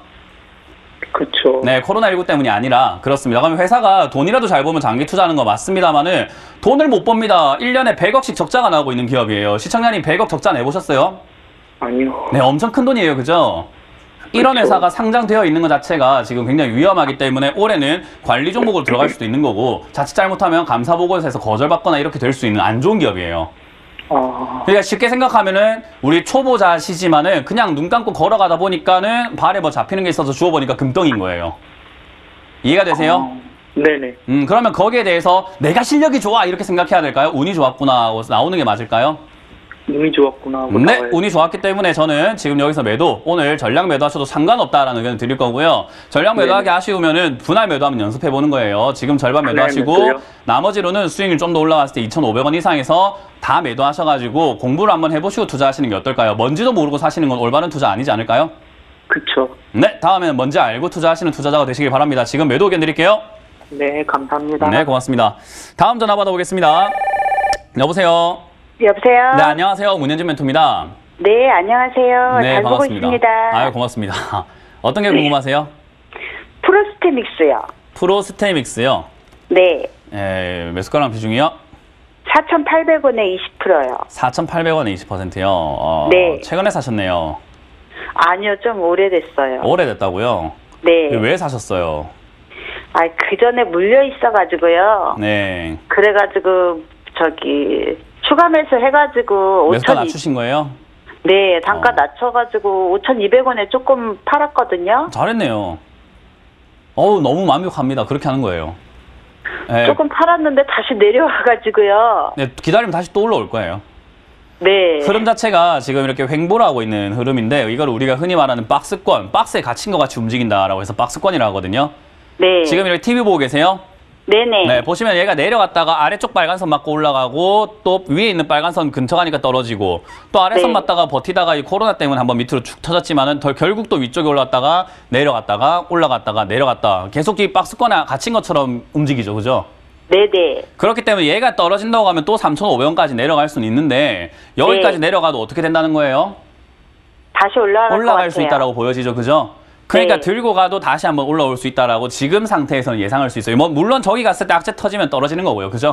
그렇죠. 네, 코로나십구 때문이 아니라 그렇습니다. 그러면 회사가 돈이라도 잘 벌면 장기 투자하는 거 맞습니다만은 돈을 못 법니다. 일 년에 백억씩 적자가 나오고 있는 기업이에요. 시청자님 백억 적자 내보셨어요? 아니요. 네, 엄청 큰 돈이에요. 그죠? 이런 그쵸. 회사가 상장되어 있는 것 자체가 지금 굉장히 위험하기 때문에 올해는 관리 종목으로 들어갈 수도 있는 거고 자칫 잘못하면 감사보고서에서 거절받거나 이렇게 될 수 있는 안 좋은 기업이에요. 아, 그러니까 쉽게 생각하면은 우리 초보자시지만은 그냥 눈 감고 걸어가다 보니까는 발에 뭐 잡히는 게 있어서 주워보니까 금덩인 거예요. 이해가 되세요? 아, 네네. 음, 그러면 거기에 대해서 내가 실력이 좋아 이렇게 생각해야 될까요? 운이 좋았구나 하고 나오는 게 맞을까요? 운이 좋았구나 하고 네, 나와요. 운이 좋았기 때문에 저는 지금 여기서 매도, 오늘 전량 매도하셔도 상관없다라는 의견을 드릴 거고요. 전량 매도하기 네네. 아쉬우면은 분할 매도하면 연습해 보는 거예요. 지금 절반 분할 매도하시고 매도요? 나머지로는 수익률 좀 더 올라갔을 때 이천오백 원 이상에서 다 매도하셔가지고 공부를 한번 해보시고 투자하시는 게 어떨까요? 뭔지도 모르고 사시는 건 올바른 투자 아니지 않을까요? 그쵸. 네, 다음에는 뭔지 알고 투자하시는 투자자가 되시길 바랍니다. 지금 매도 의견 드릴게요. 네, 감사합니다. 네, 고맙습니다. 다음 전화 받아보겠습니다. 여보세요. 여보세요? 네, 안녕하세요. 문현진 멘토입니다. 네, 안녕하세요. 네, 잘 보고 반갑습니다. 있습니다. 아유, 고맙습니다. 어떤 게 궁금하세요? 프로스테믹스요. 프로스테믹스요. 네, 에, 매수가랑 비중이요? 사천팔백 원에 이십 퍼센트요. 사천팔백 원에 이십 퍼센트요. 어, 네. 최근에 사셨네요. 아니요, 좀 오래됐어요. 오래됐다고요? 네. 왜 사셨어요? 아, 그 전에 물려 있어가지고요. 네. 그래가지고 저기 추가 매수 해가지고 매수가 오천 낮추신 거예요? 네, 단가 어. 낮춰가지고 오천이백 원에 조금 팔았거든요. 잘했네요. 어우, 너무 완벽합니다. 그렇게 하는 거예요. 네, 조금 팔았는데 다시 내려와가지고요. 네, 기다리면 다시 또 올라올 거예요. 네. 흐름 자체가 지금 이렇게 횡보를 하고 있는 흐름인데 이걸 우리가 흔히 말하는 박스권, 박스에 갇힌 것 같이 움직인다라고 해서 박스권이라고 하거든요. 네. 지금 이렇게 티비 보고 계세요? 네네. 네, 보시면 얘가 내려갔다가 아래쪽 빨간선 맞고 올라가고 또 위에 있는 빨간선 근처 가니까 떨어지고 또 아래선 네. 맞다가 버티다가 이 코로나 때문에 한번 밑으로 축 터졌지만은 덜 결국 또 위쪽에 올라갔다가 내려갔다가 올라갔다가 내려갔다 계속 이 박스권에 갇힌 것처럼 움직이죠, 그죠? 네네. 그렇기 때문에 얘가 떨어진다고 하면 또 삼천오백 원까지 내려갈 수는 있는데 여기까지 네. 내려가도 어떻게 된다는 거예요? 다시 올라갈 것 올라갈 같아요. 수 있다라고 보여지죠, 그죠? 그러니까 네. 들고 가도 다시 한번 올라올 수 있다라고 지금 상태에서는 예상할 수 있어요. 뭐 물론 저기 갔을 때 악재 터지면 떨어지는 거고요, 그죠?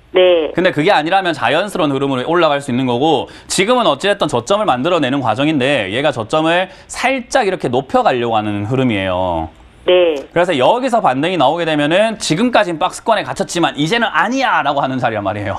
네. 근데 그게 아니라면 자연스러운 흐름으로 올라갈 수 있는 거고 지금은 어찌됐든 저점을 만들어내는 과정인데 얘가 저점을 살짝 이렇게 높여가려고 하는 흐름이에요. 네. 그래서 여기서 반등이 나오게 되면은 지금까지는 박스권에 갇혔지만 이제는 아니야 라고 하는 자리란 말이에요.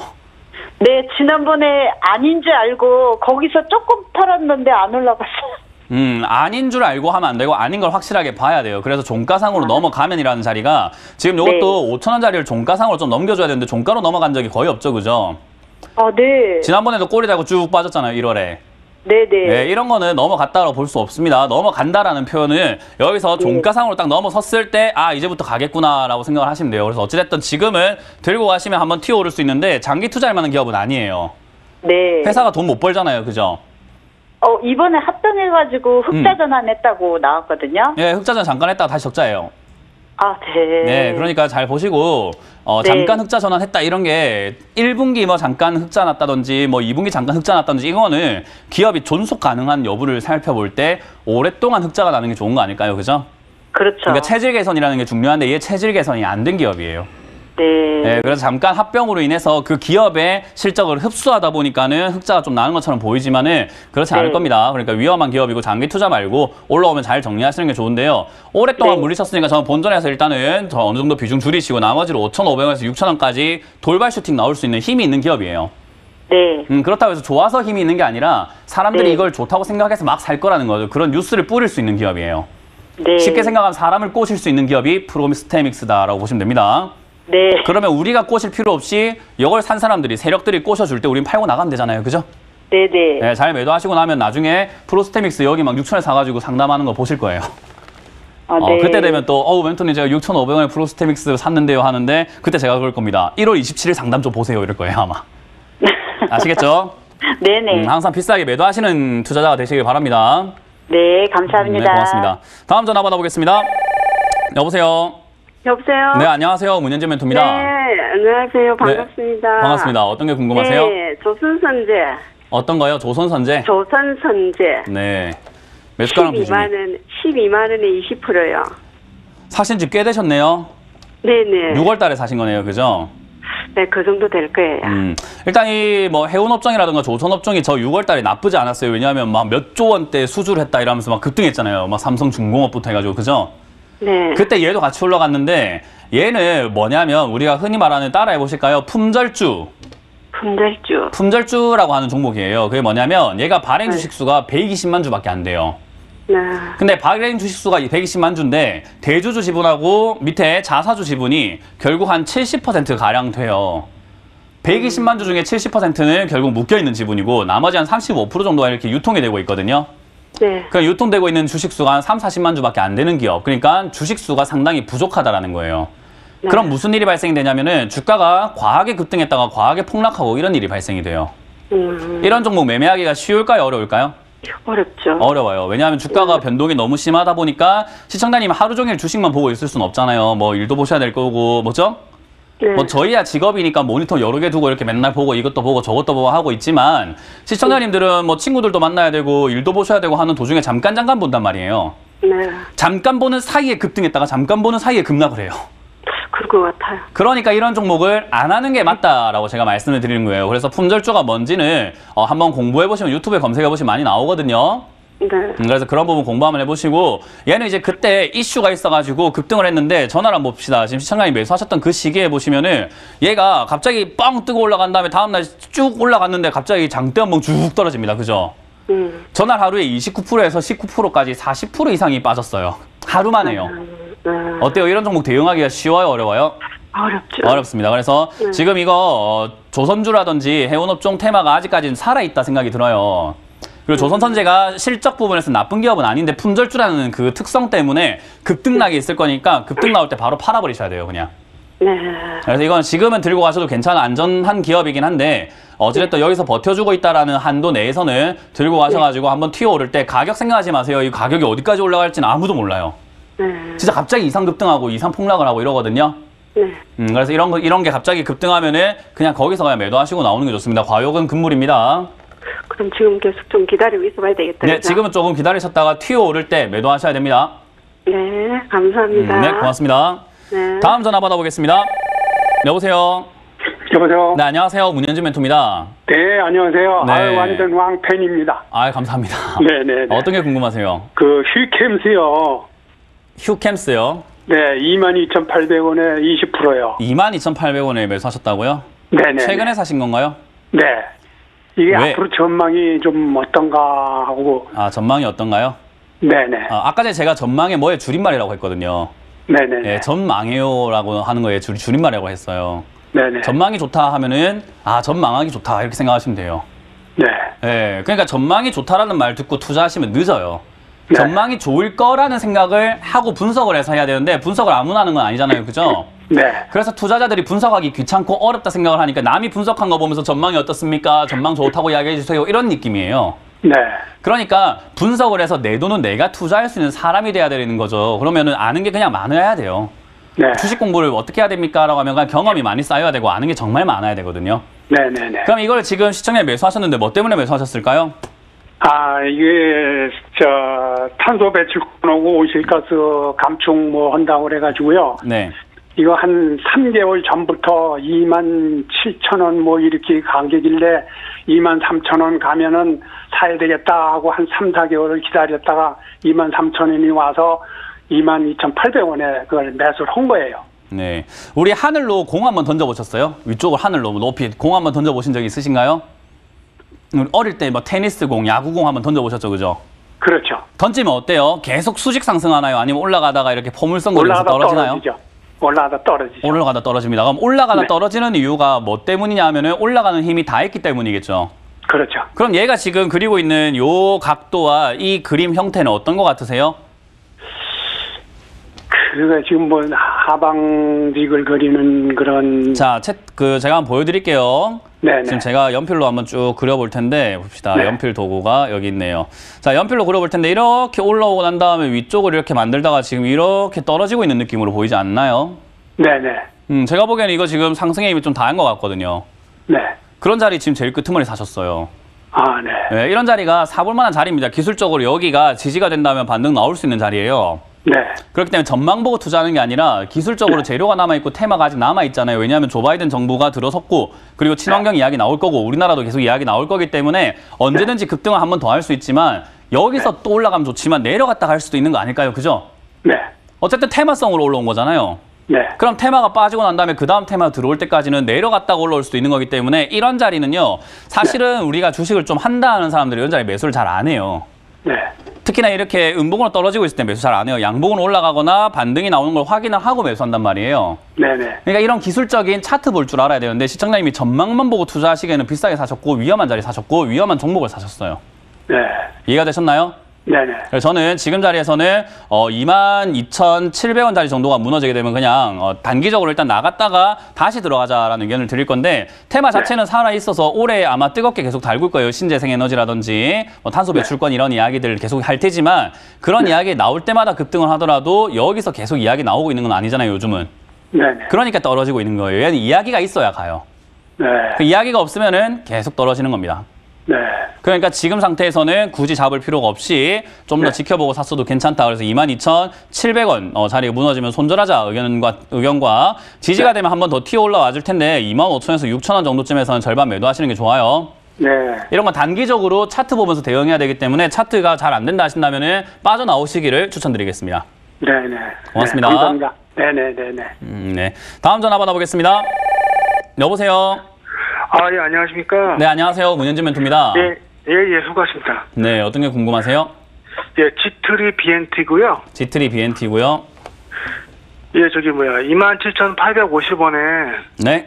네, 지난번에 아닌 줄 알고 거기서 조금 팔았는데 안 올라갔어요. 음, 아닌 줄 알고 하면 안 되고 아닌 걸 확실하게 봐야 돼요. 그래서 종가상으로 넘어가면이라는 자리가 지금 이것도 네. 오천 원짜리를 종가상으로 좀 넘겨줘야 되는데 종가로 넘어간 적이 거의 없죠, 그죠? 아, 네. 지난번에도 꼬리 달고 쭉 빠졌잖아요, 일월에. 네네. 네, 이런 거는 넘어갔다고 볼 수 없습니다. 넘어간다라는 표현은 여기서 종가상으로 딱 넘어섰을 때 아, 이제부터 가겠구나라고 생각을 하시면 돼요. 그래서 어찌됐든 지금은 들고 가시면 한번 튀어오를 수 있는데 장기 투자할 만한 기업은 아니에요. 네. 회사가 돈 못 벌잖아요, 그죠? 어, 이번에 합병해가지고 음. 흑자 전환했다고 나왔거든요. 예, 흑자전 잠깐 했다가 다시 적자예요. 아, 네. 네, 그러니까 잘 보시고 어, 네. 잠깐 흑자 전환했다 이런 게 일 분기 뭐 잠깐 흑자 났다든지 뭐 이 분기 잠깐 흑자 났다든지 이거는 기업이 존속 가능한 여부를 살펴볼 때 오랫동안 흑자가 나는 게 좋은 거 아닐까요, 그죠? 그렇죠. 그러니까 체질 개선이라는 게 중요한데 얘 체질 개선이 안 된 기업이에요. 네. 네, 그래서 잠깐 합병으로 인해서 그 기업의 실적을 흡수하다 보니까는 흑자가 좀 나는 것처럼 보이지만은 그렇지 않을 네. 겁니다. 그러니까 위험한 기업이고 장기 투자 말고 올라오면 잘 정리하시는 게 좋은데요. 오랫동안 네. 물리셨으니까 저는 본전에서 일단은 저 어느 정도 비중 줄이시고 나머지로 오천오백 원에서 육천 원까지 돌발 슈팅 나올 수 있는 힘이 있는 기업이에요. 네. 음, 그렇다고 해서 좋아서 힘이 있는 게 아니라 사람들이 네. 이걸 좋다고 생각해서 막 살 거라는 거죠. 그런 뉴스를 뿌릴 수 있는 기업이에요. 네. 쉽게 생각하면 사람을 꼬실 수 있는 기업이 프로미스테믹스다라고 보시면 됩니다. 네. 그러면 우리가 꼬실 필요 없이 이걸 산 사람들이 세력들이 꼬셔줄 때 우린 팔고 나가면 되잖아요, 그죠? 네네. 네, 잘 매도하시고 나면 나중에 프로스테믹스 여기 막 육천에 사가지고 상담하는 거 보실 거예요. 아, 어, 네. 그때 되면 또 어우 멘토님 제가 육천오백 원에 프로스테믹스 샀는데요 하는데 그때 제가 그럴 겁니다. 일월 이십칠일 상담 좀 보세요 이럴 거예요 아마. 아시겠죠? 네네. 음, 항상 비싸게 매도하시는 투자자가 되시길 바랍니다. 네, 감사합니다. 네, 고맙습니다. 다음 전화 받아보겠습니다. 여보세요. 여보세요? 네, 안녕하세요. 문현재 멘토입니다. 네, 안녕하세요. 반갑습니다. 반갑습니다. 어떤 게 궁금하세요? 네, 조선선제. 어떤 거요? 조선선제? 조선선제. 네. 매수가랑 비중이. 십이만 원, 십이만 원에 이십 퍼센트요. 사신 지 꽤 되셨네요. 네네. 유월 달에 사신 거네요. 그죠? 네, 그 정도 될 거예요. 음, 일단 이 뭐 해운업종이라든가 조선업종이 저 유월 달에 나쁘지 않았어요. 왜냐하면 막 몇 조 원대 수주를 했다 이러면서 막 급등했잖아요. 막 삼성중공업부터 해가지고. 그죠? 네. 그때 얘도 같이 올라갔는데 얘는 뭐냐면 우리가 흔히 말하는 따라해 보실까요? 품절주. 품절주. 품절주라고 하는 종목이에요. 그게 뭐냐면 얘가 발행 주식수가 백이십만 주밖에 안 돼요. 네. 근데 발행 주식수가 백이십만 주인데 대주주 지분하고 밑에 자사주 지분이 결국 한 칠십 퍼센트 가량 돼요. 백이십만 주 중에 칠십 퍼센트는 결국 묶여있는 지분이고 나머지 한 삼십오 퍼센트 정도가 이렇게 유통이 되고 있거든요. 네. 그 유통되고 있는 주식수가 한 삼사십만 주밖에 안 되는 기업. 그러니까 주식수가 상당히 부족하다라는 거예요. 네. 그럼 무슨 일이 발생이 되냐면은 주가가 과하게 급등했다가 과하게 폭락하고 이런 일이 발생이 돼요. 음, 이런 종목 매매하기가 쉬울까요? 어려울까요? 어렵죠. 어려워요. 왜냐하면 주가가 변동이 너무 심하다 보니까 시청자님 하루 종일 주식만 보고 있을 수는 없잖아요. 뭐 일도 보셔야 될 거고, 뭐죠? 네. 뭐 저희야 직업이니까 모니터 여러 개 두고 이렇게 맨날 보고 이것도 보고 저것도 보고 하고 있지만 시청자님들은 뭐 친구들도 만나야 되고 일도 보셔야 되고 하는 도중에 잠깐 잠깐 본단 말이에요. 네. 잠깐 보는 사이에 급등했다가 잠깐 보는 사이에 급락을 해요. 그럴 것 같아요. 그러니까 이런 종목을 안 하는 게 맞다라고 제가 말씀을 드리는 거예요. 그래서 품절주가 뭔지는 어, 한번 공부해보시면 유튜브에 검색해보시면 많이 나오거든요. 네. 음, 그래서 그런 부분 공부 한번 해보시고 얘는 이제 그때 이슈가 있어가지고 급등을 했는데 전화를 한번 봅시다. 지금 시청자님이 매수하셨던 그 시기에 보시면은 얘가 갑자기 빵 뜨고 올라간 다음에 다음날 쭉 올라갔는데 갑자기 장대 한번 쭉 떨어집니다. 그죠? 음. 전날 하루에 이십구 퍼센트에서 십구 퍼센트까지 사십 퍼센트 이상이 빠졌어요. 하루만 해요. 음, 어때요? 이런 종목 대응하기가 쉬워요? 어려워요? 어렵죠. 어렵습니다. 그래서 네. 지금 이거 어, 조선주라든지 해운업종 테마가 아직까지는 살아있다 생각이 들어요. 그리고 조선선제가 실적 부분에서 나쁜 기업은 아닌데 품절주라는 그 특성 때문에 급등락이 있을 거니까 급등 나올 때 바로 팔아버리셔야 돼요. 그냥. 네. 그래서 이건 지금은 들고 가셔도 괜찮은 안전한 기업이긴 한데 어찌됐든 여기서 버텨주고 있다라는 한도 내에서는 들고 가셔가지고 한번 튀어오를 때 가격 생각하지 마세요. 이 가격이 어디까지 올라갈지는 아무도 몰라요. 네. 진짜 갑자기 이상 급등하고 이상 폭락을 하고 이러거든요. 네. 음, 그래서 이런 거, 이런 게 갑자기 급등하면은 그냥 거기서 그냥 매도하시고 나오는 게 좋습니다. 과욕은 금물입니다. 그럼 지금 계속 좀 기다리고 있어봐야 되겠다. 네, 그죠? 지금은 조금 기다리셨다가 튀어오를 때 매도하셔야 됩니다. 네, 감사합니다. 음, 네, 고맙습니다. 네. 다음 전화 받아보겠습니다. 여보세요. 여보세요? 네, 안녕하세요. 문현진 멘토입니다. 네, 안녕하세요. 네. 아유, 완전 왕팬입니다. 아, 감사합니다. 네네. 어떤 게 궁금하세요? 그 휘캠스요. 휴캠스요. 네, 이만 이천팔백 원에 이십 퍼센트요. 이만 이천팔백 원에 매수하셨다고요? 네네. 최근에 사신 건가요? 네. 이게 왜? 앞으로 전망이 좀 어떤가 하고. 아, 전망이 어떤가요? 네네. 아, 아까 전에 제가 전망의 뭐의 줄임말이라고 했거든요. 네네. 예, 전망해요라고 하는 거에 줄, 줄임말이라고 했어요. 네네. 전망이 좋다 하면은 아, 전망하기 좋다 이렇게 생각하시면 돼요. 네. 예, 그러니까 전망이 좋다라는 말 듣고 투자하시면 늦어요. 네. 전망이 좋을 거라는 생각을 하고 분석을 해서 해야 되는데 분석을 아무나 하는 건 아니잖아요. 그죠? 네. 그래서 투자자들이 분석하기 귀찮고 어렵다 생각을 하니까 남이 분석한 거 보면서 전망이 어떻습니까? 전망 좋다고 이야기해 주세요. 이런 느낌이에요. 네. 그러니까 분석을 해서 내 돈은 내가 투자할 수 있는 사람이 돼야 되는 거죠. 그러면은 아는 게 그냥 많아야 돼요. 네. 주식 공부를 어떻게 해야 됩니까? 라고 하면 그냥 경험이 많이 쌓여야 되고 아는 게 정말 많아야 되거든요. 네네네. 그럼 이걸 지금 시청에 매수하셨는데 뭐 때문에 매수하셨을까요? 아, 이게, 저, 탄소 배출권하고 오실가스 감축 뭐 한다고 그래가지고요. 네. 이거 한 삼 개월 전부터 이만 칠천 원 뭐 이렇게 가격일래 이만 삼천 원 가면은 사야 되겠다 하고 한 삼, 사 개월을 기다렸다가 이만 삼천 원이 와서 이만 이천팔백 원에 그걸 매수를 한 거예요. 네. 우리 하늘로 공 한번 던져보셨어요? 위쪽을 하늘로 높이 공 한번 던져보신 적 있으신가요? 음, 어릴 때 뭐 테니스 공, 야구 공 한번 던져보셨죠, 그죠? 그렇죠. 던지면 어때요? 계속 수직 상승하나요? 아니면 올라가다가 이렇게 포물선 거리면서 올라가다 떨어지나요? 떨어지죠. 올라가다 떨어지죠. 올라가다 떨어집니다. 그럼 올라가다 네. 떨어지는 이유가 뭐 때문이냐 하면은 올라가는 힘이 다 있기 때문이겠죠. 그렇죠. 그럼 얘가 지금 그리고 있는 요 각도와 이 그림 형태는 어떤 것 같으세요? 그러니까 지금 뭐 하방직을 그리는 그런. 자, 챗, 그 제가 한번 보여드릴게요. 네네. 지금 제가 연필로 한번 쭉 그려볼 텐데 봅시다. 네. 연필 도구가 여기 있네요. 자, 연필로 그려볼 텐데 이렇게 올라오고 난 다음에 위쪽을 이렇게 만들다가 지금 이렇게 떨어지고 있는 느낌으로 보이지 않나요? 네네. 음, 제가 보기에는 이거 지금 상승의 힘이 좀 다한 것 같거든요. 네. 그런 자리 지금 제일 끄트머리 사셨어요. 아, 네. 네, 이런 자리가 사볼 만한 자리입니다. 기술적으로 여기가 지지가 된다면 반등 나올 수 있는 자리예요. 네. 그렇기 때문에 전망 보고 투자하는 게 아니라 기술적으로 재료가 남아있고 테마가 아직 남아있잖아요. 왜냐하면 조 바이든 정부가 들어섰고 그리고 친환경 이야기 나올 거고 우리나라도 계속 이야기 나올 거기 때문에 언제든지 급등을 한 번 더 할 수 있지만 여기서 또 올라가면 좋지만 내려갔다 갈 수도 있는 거 아닐까요? 그죠? 네. 어쨌든 테마성으로 올라온 거잖아요. 네. 그럼 테마가 빠지고 난 다음에 그 다음 테마 들어올 때까지는 내려갔다가 올라올 수도 있는 거기 때문에 이런 자리는요. 사실은 우리가 주식을 좀 한다 하는 사람들이 이런 자리 매수를 잘 안 해요. 네. 특히나 이렇게 음봉으로 떨어지고 있을 때 매수 잘 안 해요. 양봉으로 올라가거나 반등이 나오는 걸 확인을 하고 매수한단 말이에요. 네네. 그러니까 이런 기술적인 차트 볼 줄 알아야 되는데 시청자님이 전망만 보고 투자하시기에는 비싸게 사셨고 위험한 자리 사셨고 위험한 종목을 사셨어요. 네. 이해가 되셨나요? 네네. 그래서 저는 지금 자리에서는 어, 이만 이천칠백 원짜리 정도가 무너지게 되면 그냥 어, 단기적으로 일단 나갔다가 다시 들어가자라는 의견을 드릴 건데 테마 자체는 살아있어서 올해 아마 뜨겁게 계속 달굴 거예요. 신재생에너지라든지 뭐 탄소 배출권 이런 이야기들을 계속 할 테지만 그런 이야기 나올 때마다 급등을 하더라도 여기서 계속 이야기 나오고 있는 건 아니잖아요. 요즘은. 네네. 그러니까 떨어지고 있는 거예요. 얘는 이야기가 있어야 가요. 네. 그 이야기가 없으면은 계속 떨어지는 겁니다. 네. 그러니까 지금 상태에서는 굳이 잡을 필요가 없이 좀 더 네. 지켜보고 샀어도 괜찮다. 그래서 이만 이천칠백 원 어, 자리가 무너지면 손절하자 의견과, 의견과 지지가 네. 되면 한 번 더 튀어 올라와 줄 텐데 이만 오천 원에서 육천 원 정도쯤에서는 절반 매도하시는 게 좋아요. 네. 이런 건 단기적으로 차트 보면서 대응해야 되기 때문에 차트가 잘 안 된다 하신다면은 빠져나오시기를 추천드리겠습니다. 네네. 고맙습니다. 네, 감사합니다. 네네네네. 음, 네. 다음 전화 받아보겠습니다. 여보세요. 아, 예, 안녕하십니까. 네, 안녕하세요. 문현진 멘토입니다. 예, 예, 예, 수고하십니다. 네, 어떤 게 궁금하세요? 예, 지트리 비엔티고요. 지트리 비엔티고요. 예, 저기 뭐야, 이만 칠천팔백오십 원에 네.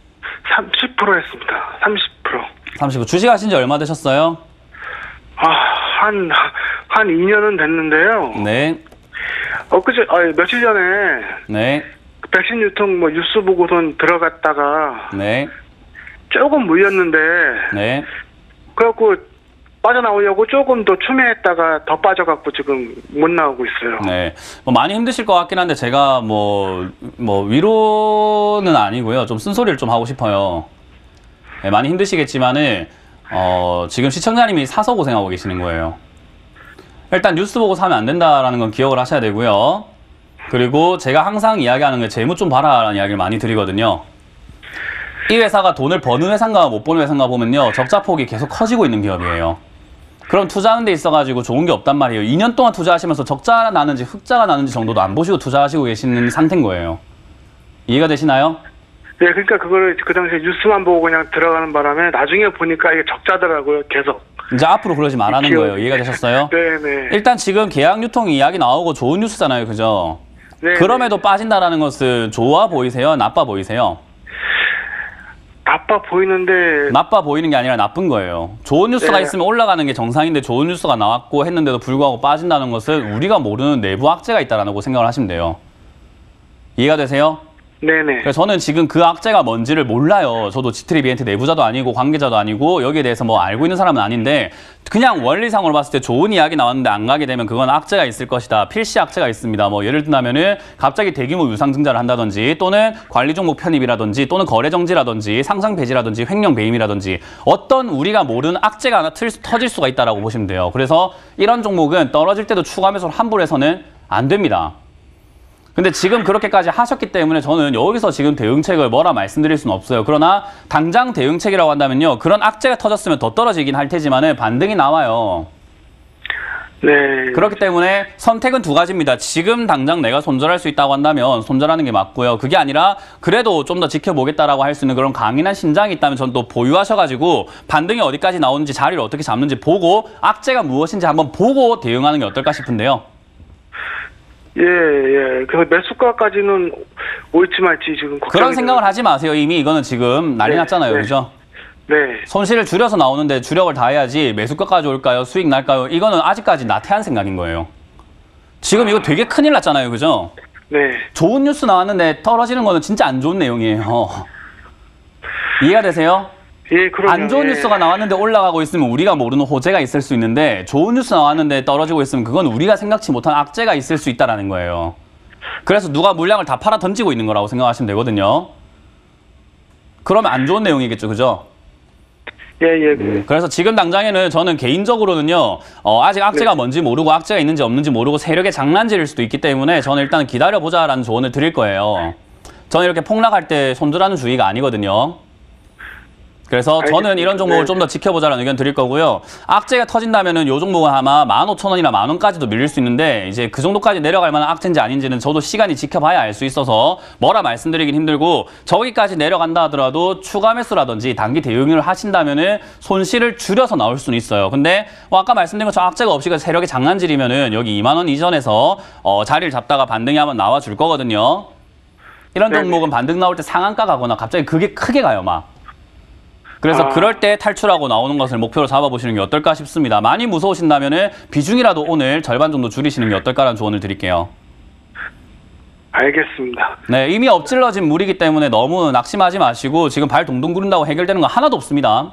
삼십 퍼센트 했습니다. 삼십 퍼센트. 삼십오. 주식하신 지 얼마 되셨어요? 아, 한, 한 이 년은 됐는데요. 네. 엊그제, 아, 며칠 전에 네. 백신 유통 뭐 뉴스 보고선 들어갔다가 네. 조금 물렸는데, 네. 그래갖고 빠져나오려고 조금 더 추매했다가 더 빠져갖고 지금 못 나오고 있어요. 네. 뭐 많이 힘드실 것 같긴 한데 제가 뭐, 뭐 위로는 아니고요. 좀 쓴소리를 좀 하고 싶어요. 네, 많이 힘드시겠지만은, 어, 지금 시청자님이 사서 고생하고 계시는 거예요. 일단 뉴스 보고 사면 안 된다라는 건 기억을 하셔야 되고요. 그리고 제가 항상 이야기하는 게 재무 좀 봐라라는 이야기를 많이 드리거든요. 이 회사가 돈을 버는 회사인가 못 버는 회사인가 보면요. 적자 폭이 계속 커지고 있는 기업이에요. 그럼 투자하는 데 있어가지고 좋은 게 없단 말이에요. 이 년 동안 투자하시면서 적자가 나는지 흑자가 나는지 정도도 안 보시고 투자하시고 계시는 상태인 거예요. 이해가 되시나요? 네, 그러니까 그거를 그 당시에 뉴스만 보고 그냥 들어가는 바람에 나중에 보니까 이게 적자더라고요, 계속. 이제 앞으로 그러지 말라는 기억- 거예요. 이해가 되셨어요? 네네. 일단 지금 계약 유통 이야기 나오고 좋은 뉴스잖아요. 그죠? 네, 그럼에도 빠진다라는 것은 좋아 보이세요? 나빠 보이세요? 나빠 보이는데 나빠 보이는 게 아니라 나쁜 거예요. 좋은 뉴스가 네. 있으면 올라가는 게 정상인데 좋은 뉴스가 나왔고 했는데도 불구하고 빠진다는 것은 우리가 모르는 내부 악재가 있다라고 생각을 하시면 돼요. 이해가 되세요? 네네. 그래서 저는 지금 그 악재가 뭔지를 몰라요. 저도 지트리 비엔티 내부자도 아니고 관계자도 아니고 여기에 대해서 뭐 알고 있는 사람은 아닌데 그냥 원리상으로 봤을 때 좋은 이야기 나왔는데 안 가게 되면 그건 악재가 있을 것이다. 필시 악재가 있습니다. 뭐 예를 든다면은 갑자기 대규모 유상증자를 한다든지 또는 관리 종목 편입이라든지 또는 거래 정지라든지 상장 폐지라든지 횡령 배임이라든지 어떤 우리가 모르는 악재가 하나 틀, 터질 수가 있다라고 보시면 돼요. 그래서 이런 종목은 떨어질 때도 추가 매수를 함부로 해서는 안 됩니다. 근데 지금 그렇게까지 하셨기 때문에 저는 여기서 지금 대응책을 뭐라 말씀드릴 수는 없어요. 그러나 당장 대응책이라고 한다면요. 그런 악재가 터졌으면 더 떨어지긴 할 테지만은 반등이 나와요. 네. 그렇기 때문에 선택은 두 가지입니다. 지금 당장 내가 손절할 수 있다고 한다면 손절하는 게 맞고요. 그게 아니라 그래도 좀 더 지켜보겠다라고 할 수 있는 그런 강인한 신장이 있다면 전 또 보유하셔가지고 반등이 어디까지 나오는지 자리를 어떻게 잡는지 보고 악재가 무엇인지 한번 보고 대응하는 게 어떨까 싶은데요. 예, 예. 그래서 매수가까지는 올지 말지 지금 걱정이 그런 생각을 되는- 하지 마세요. 이미 이거는 지금 난리 네, 났잖아요. 네. 그죠? 네. 손실을 줄여서 나오는데 주력을 다 해야지 매수가까지 올까요? 수익 날까요? 이거는 아직까지 나태한 생각인 거예요. 지금 이거 되게 큰일 났잖아요. 그죠? 네. 좋은 뉴스 나왔는데 떨어지는 거는 진짜 안 좋은 내용이에요. 이해가 되세요? 예, 그럼요. 안 좋은 예. 뉴스가 나왔는데 올라가고 있으면 우리가 모르는 호재가 있을 수 있는데 좋은 뉴스 나왔는데 떨어지고 있으면 그건 우리가 생각지 못한 악재가 있을 수 있다는 거예요. 그래서 누가 물량을 다 팔아 던지고 있는 거라고 생각하시면 되거든요. 그러면 안 좋은 내용이겠죠, 그죠? 예, 예, 네. 그래서 지금 당장에는 저는 개인적으로는요, 어, 아직 악재가 네. 뭔지 모르고 악재가 있는지 없는지 모르고 세력의 장난질일 수도 있기 때문에 저는 일단 기다려보자라는 조언을 드릴 거예요. 저는 이렇게 폭락할 때 손절하는 주의가 아니거든요. 그래서 저는 이런 종목을 네. 좀 더 지켜보자라는 의견 드릴 거고요. 악재가 터진다면은 요 종목은 아마 만 오천 원이나 만 원까지도 밀릴 수 있는데 이제 그 정도까지 내려갈 만한 악재인지 아닌지는 저도 시간이 지켜봐야 알 수 있어서 뭐라 말씀드리긴 힘들고 저기까지 내려간다 하더라도 추가 매수라든지 단기 대응을 하신다면은 손실을 줄여서 나올 수는 있어요. 근데 뭐 아까 말씀드린 것처럼 악재가 없이 그 세력의 장난질이면은 여기 이만 원 이전에서 어 자리를 잡다가 반등이 한번 나와 줄 거거든요. 이런 네네. 종목은 반등 나올 때 상한가 가거나 갑자기 그게 크게 가요, 막. 그래서 아. 그럴 때 탈출하고 나오는 것을 목표로 잡아보시는 게 어떨까 싶습니다. 많이 무서우신다면 비중이라도 오늘 절반 정도 줄이시는 게 어떨까라는 조언을 드릴게요. 알겠습니다. 네, 이미 엎질러진 물이기 때문에 너무 낙심하지 마시고 지금 발 동동 구른다고 해결되는 거 하나도 없습니다.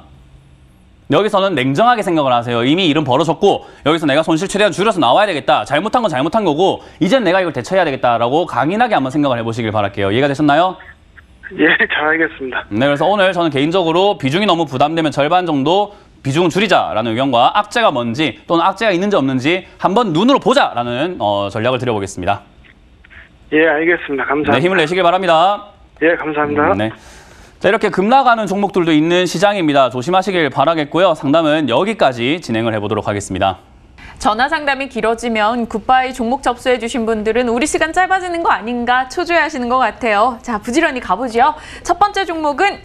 여기서는 냉정하게 생각을 하세요. 이미 일은 벌어졌고 여기서 내가 손실 최대한 줄여서 나와야 되겠다. 잘못한 건 잘못한 거고 이젠 내가 이걸 대처해야 되겠다라고 강인하게 한번 생각을 해보시길 바랄게요. 이해가 되셨나요? 예, 잘 알겠습니다. 네, 그래서 오늘 저는 개인적으로 비중이 너무 부담되면 절반 정도 비중은 줄이자라는 의견과 악재가 뭔지 또는 악재가 있는지 없는지 한번 눈으로 보자라는 어, 전략을 드려보겠습니다. 예, 알겠습니다. 감사합니다. 네, 힘을 내시길 바랍니다. 예, 감사합니다. 네. 자, 이렇게 급락하는 종목들도 있는 시장입니다. 조심하시길 바라겠고요. 상담은 여기까지 진행을 해보도록 하겠습니다. 전화 상담이 길어지면 굿바이 종목 접수해 주신 분들은 우리 시간 짧아지는 거 아닌가 초조해하시는 것 같아요. 자, 부지런히 가보죠. 첫 번째 종목은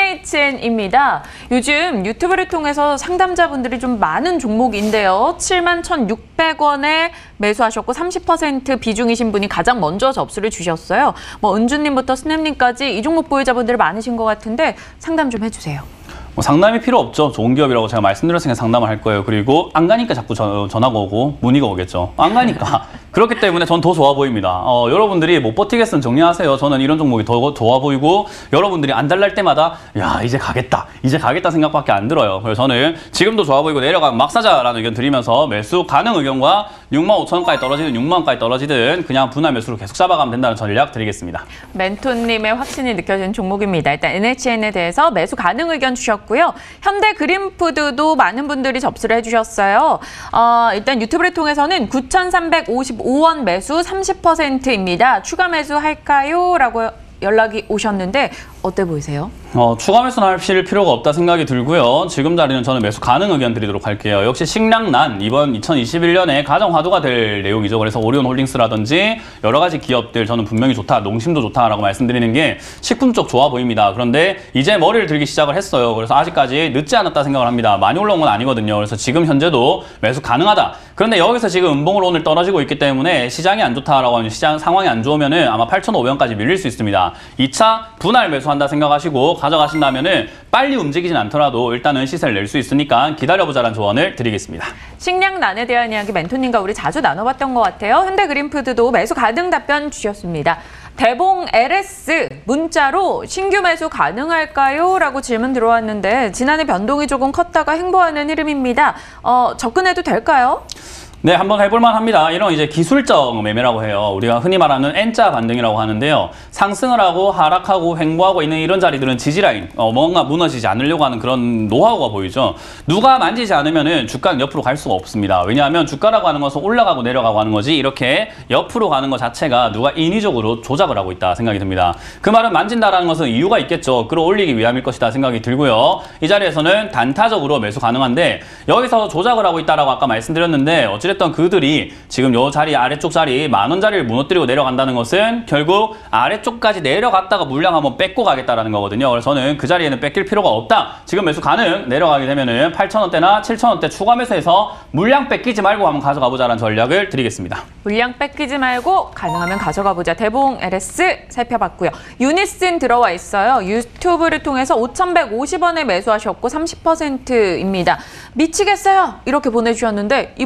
엔에이치엔입니다. 요즘 유튜브를 통해서 상담자분들이 좀 많은 종목인데요. 칠만 천육백 원에 매수하셨고 삼십 퍼센트 비중이신 분이 가장 먼저 접수를 주셨어요. 뭐 은주님부터 스냅님까지 이 종목 보유자분들 많으신 것 같은데 상담 좀 해주세요. 뭐 상담이 필요 없죠. 좋은 기업이라고 제가 말씀드렸으니까 상담을 할 거예요. 그리고 안 가니까 자꾸 전, 전화가 오고 문의가 오겠죠. 안 가니까. 그렇기 때문에 전 더 좋아 보입니다. 어, 여러분들이 못 버티겠으면 정리하세요. 저는 이런 종목이 더 좋아 보이고 여러분들이 안달날 때마다 야 이제 가겠다. 이제 가겠다 생각밖에 안 들어요. 그래서 저는 지금도 좋아 보이고 내려가면 막 사자라는 의견 드리면서 매수 가능 의견과 육만 오천 원까지 떨어지든 육만 원까지 떨어지든 그냥 분할 매수로 계속 잡아가면 된다는 전략 드리겠습니다. 멘토님의 확신이 느껴지는 종목입니다. 일단 엔에이치엔에 대해서 매수 가능 의견 주셨고요. 현대 그린푸드도 많은 분들이 접수를 해주셨어요. 어, 일단 유튜브를 통해서는 구천삼백오십오 원 매수 삼십 퍼센트입니다. 추가 매수 할까요? 라고 연락이 오셨는데 어때 보이세요? 어, 추가 매수는 하실 필요가 없다 생각이 들고요. 지금 자리는 저는 매수 가능 의견 드리도록 할게요. 역시 식량난 이번 이천이십일 년에 가장 화두가 될 내용이죠. 그래서 오리온 홀딩스라든지 여러 가지 기업들 저는 분명히 좋다, 농심도 좋다라고 말씀드리는 게 식품 쪽 좋아 보입니다. 그런데 이제 머리를 들기 시작을 했어요. 그래서 아직까지 늦지 않았다 생각을 합니다. 많이 올라온 건 아니거든요. 그래서 지금 현재도 매수 가능하다. 그런데 여기서 지금 음봉으로 오늘 떨어지고 있기 때문에 시장이 안 좋다라고 하면 시장 상황이 안 좋으면은 아마 팔천오백 원까지 밀릴 수 있습니다. 이 차 분할 매수한다 생각하시고 가져가신다면은 빨리 움직이진 않더라도 일단은 시세를 낼 수 있으니까 기다려보자라는 조언을 드리겠습니다. 식량난에 대한 이야기 멘토님과 우리 자주 나눠봤던 것 같아요. 현대그린푸드도 매수 가능 답변 주셨습니다. 대봉 엘에스 문자로 신규 매수 가능할까요? 라고 질문 들어왔는데 지난해 변동이 조금 컸다가 횡보하는 흐름입니다. 어, 접근해도 될까요? 네, 한번 해볼만 합니다. 이런 이제 기술적 매매라고 해요. 우리가 흔히 말하는 N자 반등이라고 하는데요. 상승을 하고 하락하고 횡보하고 있는 이런 자리들은 지지라인, 어, 뭔가 무너지지 않으려고 하는 그런 노하우가 보이죠. 누가 만지지 않으면은 주가는 옆으로 갈 수가 없습니다. 왜냐하면 주가라고 하는 것은 올라가고 내려가고 하는 거지 이렇게 옆으로 가는 것 자체가 누가 인위적으로 조작을 하고 있다 생각이 듭니다. 그 말은 만진다라는 것은 이유가 있겠죠. 끌어올리기 위함일 것이다 생각이 들고요. 이 자리에서는 단타적으로 매수 가능한데 여기서 조작을 하고 있다라고 아까 말씀드렸는데 어찌됐든 했던 그들이 지금 요 자리 아래쪽 자리 만 원짜리를 무너뜨리고 내려간다는 것은 결국 아래쪽까지 내려갔다가 물량 한번 뺏고 가겠다라는 거거든요. 그래서 저는 그 자리에는 뺏길 필요가 없다. 지금 매수 가능. 내려가게 되면은 팔천 원대나 칠천 원대 추가 매수해서 물량 뺏기지 말고 한번 가져가 보자라는 전략을 드리겠습니다. 물량 뺏기지 말고 가능하면 가져가 보자. 대봉 엘에스 살펴봤고요. 유니슨 들어와 있어요. 유튜브를 통해서 오천백오십 원에 매수하셨고 삼십 퍼센트입니다. 미치겠어요. 이렇게 보내주셨는데 이분 어떻게 다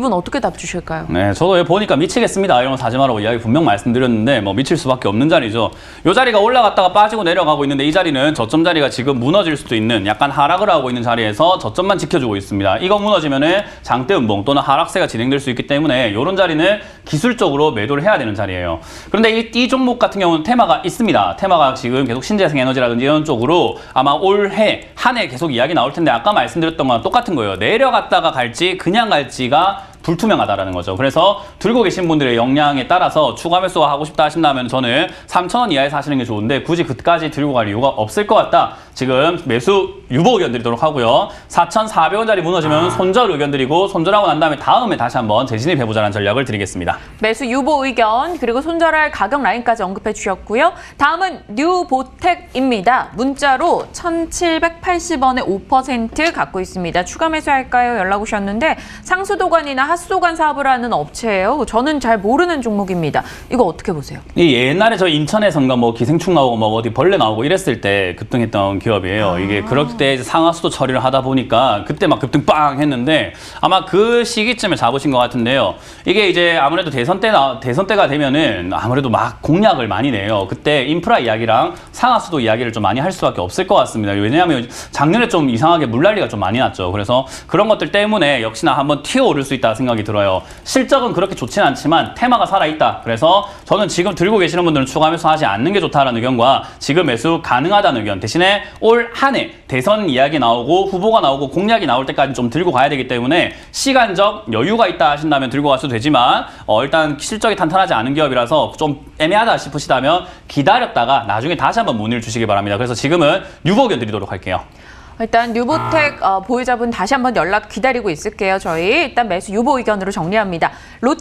답 주실까요? 네, 저도 보니까 미치겠습니다. 이런 거 사지 말라고 이야기 분명 말씀드렸는데 뭐 미칠 수밖에 없는 자리죠. 이 자리가 올라갔다가 빠지고 내려가고 있는데 이 자리는 저점 자리가 지금 무너질 수도 있는 약간 하락을 하고 있는 자리에서 저점만 지켜주고 있습니다. 이거 무너지면은 장대 음봉 또는 하락세가 진행될 수 있기 때문에 이런 자리는 기술적으로 매도를 해야 되는 자리예요. 그런데 이, 이 종목 같은 경우는 테마가 있습니다. 테마가 지금 계속 신재생 에너지라든지 이런 쪽으로 아마 올해 한 해 계속 이야기 나올 텐데 아까 말씀드렸던 거랑 똑같은 거예요. 내려갔다가 갈지 그냥 갈지가 불투명하다라는 거죠. 그래서 들고 계신 분들의 역량에 따라서 추가 매수가 하고 싶다 하신다면 저는 삼천 원 이하에 사시는 게 좋은데 굳이 그까지 들고 갈 이유가 없을 것 같다. 지금 매수 유보 의견 드리도록 하고요. 사천사백 원짜리 무너지면 손절 의견 드리고 손절하고 난 다음에 다음에 다시 한번 재진입해보자는 전략을 드리겠습니다. 매수 유보 의견 그리고 손절할 가격 라인까지 언급해 주셨고요. 다음은 뉴보텍입니다. 문자로 천칠백팔십 원에 오 퍼센트 갖고 있습니다. 추가 매수할까요? 연락 오셨는데 상수도관이나 하수도관 사업을 하는 업체예요. 저는 잘 모르는 종목입니다. 이거 어떻게 보세요? 이 옛날에 저 인천에선가 뭐 기생충 나오고 뭐 어디 벌레 나오고 이랬을 때 급등했던 기업이에요. 아. 이게 그럴 때 이제 상하수도 처리를 하다 보니까 그때 막 급등 빵 했는데 아마 그 시기쯤에 잡으신 것 같은데요. 이게 이제 아무래도 대선 때 나, 대선 때가 되면은 아무래도 막 공약을 많이 내요. 그때 인프라 이야기랑 상하수도 이야기를 좀 많이 할 수밖에 없을 것 같습니다. 왜냐하면 작년에 좀 이상하게 물난리가 좀 많이 났죠. 그래서 그런 것들 때문에 역시나 한번 튀어오를 수 있다 생각이 들어요. 실적은 그렇게 좋지는 않지만 테마가 살아있다. 그래서 저는 지금 들고 계시는 분들은 추가 매수하지 않는 게 좋다라는 의견과 지금 매수 가능하다는 의견 대신에 올 한 해 대선 이야기 나오고 후보가 나오고 공약이 나올 때까지 좀 들고 가야 되기 때문에 시간적 여유가 있다 하신다면 들고 가셔도 되지만 어, 일단 실적이 탄탄하지 않은 기업이라서 좀 애매하다 싶으시다면 기다렸다가 나중에 다시 한번 문의를 주시기 바랍니다. 그래서 지금은 유보 의견 드리도록 할게요. 일단 뉴보텍 어, 보유자분 다시 한번 연락 기다리고 있을게요. 저희 일단 매수 유보 의견으로 정리합니다.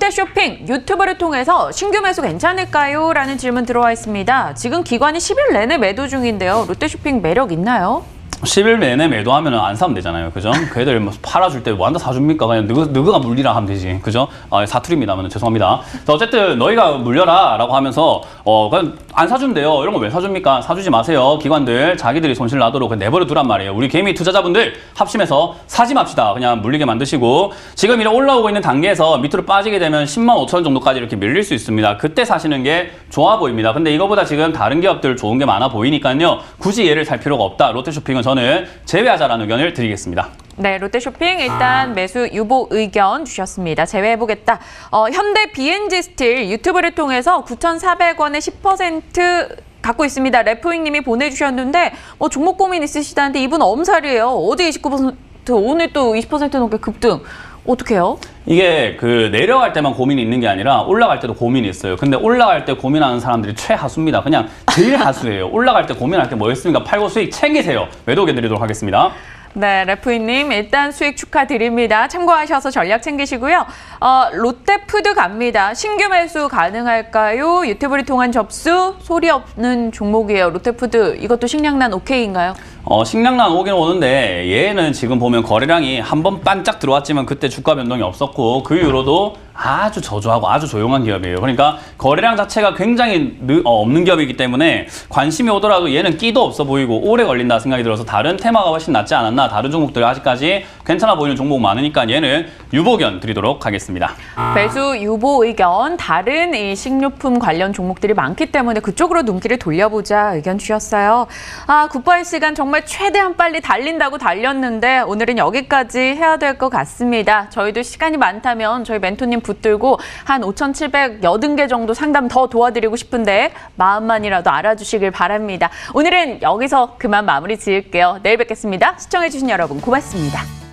롯데쇼핑 유튜브를 통해서 신규 매수 괜찮을까요? 라는 질문 들어와 있습니다. 지금 기관이 십 일 내내 매도 중인데요. 롯데쇼핑 매력 있나요? 십 일 내내 매도하면 안 사면 되잖아요. 그죠? 그 애들 뭐 팔아줄 때 뭐 한다 사줍니까? 그냥 너가, 너가 물리라 하면 되지. 그죠? 아, 사투리입니다만 죄송합니다. 어쨌든 너희가 물려라 라고 하면서 어, 그냥 안 사준대요. 이런 거 왜 사줍니까? 사주지 마세요. 기관들 자기들이 손실 나도록 내버려 두란 말이에요. 우리 개미 투자자분들 합심해서 사지 맙시다. 그냥 물리게 만드시고 지금 이렇게 올라오고 있는 단계에서 밑으로 빠지게 되면 십만 오천 원 정도까지 이렇게 밀릴 수 있습니다. 그때 사시는 게 좋아 보입니다. 근데 이거보다 지금 다른 기업들 좋은 게 많아 보이니까요. 굳이 얘를 살 필요가 없다. 롯데쇼핑은 저는 제외하자라는 의견을 드리겠습니다. 네, 롯데쇼핑 일단 매수 유보 의견 주셨습니다. 제외해보겠다. 어, 현대 비엔지 스틸 유튜브를 통해서 구천사백 원에 십 퍼센트 갖고 있습니다. 래프윙님이 보내주셨는데 뭐 종목 고민 있으시다는데 이분 엄살이에요. 어디 이십구 퍼센트 오늘 또 이십 퍼센트 넘게 급등. 어떡해요? 이게 그 내려갈 때만 고민이 있는 게 아니라 올라갈 때도 고민이 있어요. 근데 올라갈 때 고민하는 사람들이 최하수입니다. 그냥 제일 하수예요. 올라갈 때 고민할 게 뭐였습니까? 팔고 수익 챙기세요. 매도 의견 드리도록 하겠습니다. 네, 래프이님 일단 수익 축하드립니다. 참고하셔서 전략 챙기시고요. 어, 롯데푸드 갑니다. 신규 매수 가능할까요? 유튜브를 통한 접수 소리 없는 종목이에요. 롯데푸드 이것도 식량난 오케이인가요? 어, 식량난 오긴 오는데 얘는 지금 보면 거래량이 한 번 반짝 들어왔지만 그때 주가 변동이 없었고 그 이후로도 아주 저조하고 아주 조용한 기업이에요. 그러니까 거래량 자체가 굉장히 느, 어, 없는 기업이기 때문에 관심이 오더라도 얘는 끼도 없어 보이고 오래 걸린다 생각이 들어서 다른 테마가 훨씬 낫지 않았나. 다른 종목들 아직까지 괜찮아 보이는 종목 많으니까 얘는 유보 의견 드리도록 하겠습니다. 매수 유보 의견 다른 이 식료품 관련 종목들이 많기 때문에 그쪽으로 눈길을 돌려보자 의견 주셨어요. 아, 굿바이 시간 정말 최대한 빨리 달린다고 달렸는데 오늘은 여기까지 해야 될 것 같습니다. 저희도 시간이 많다면 저희 멘토님 붙들고 한 오천칠백팔십 개 정도 상담 더 도와드리고 싶은데 마음만이라도 알아주시길 바랍니다. 오늘은 여기서 그만 마무리 지을게요. 내일 뵙겠습니다. 시청해주신 여러분 고맙습니다.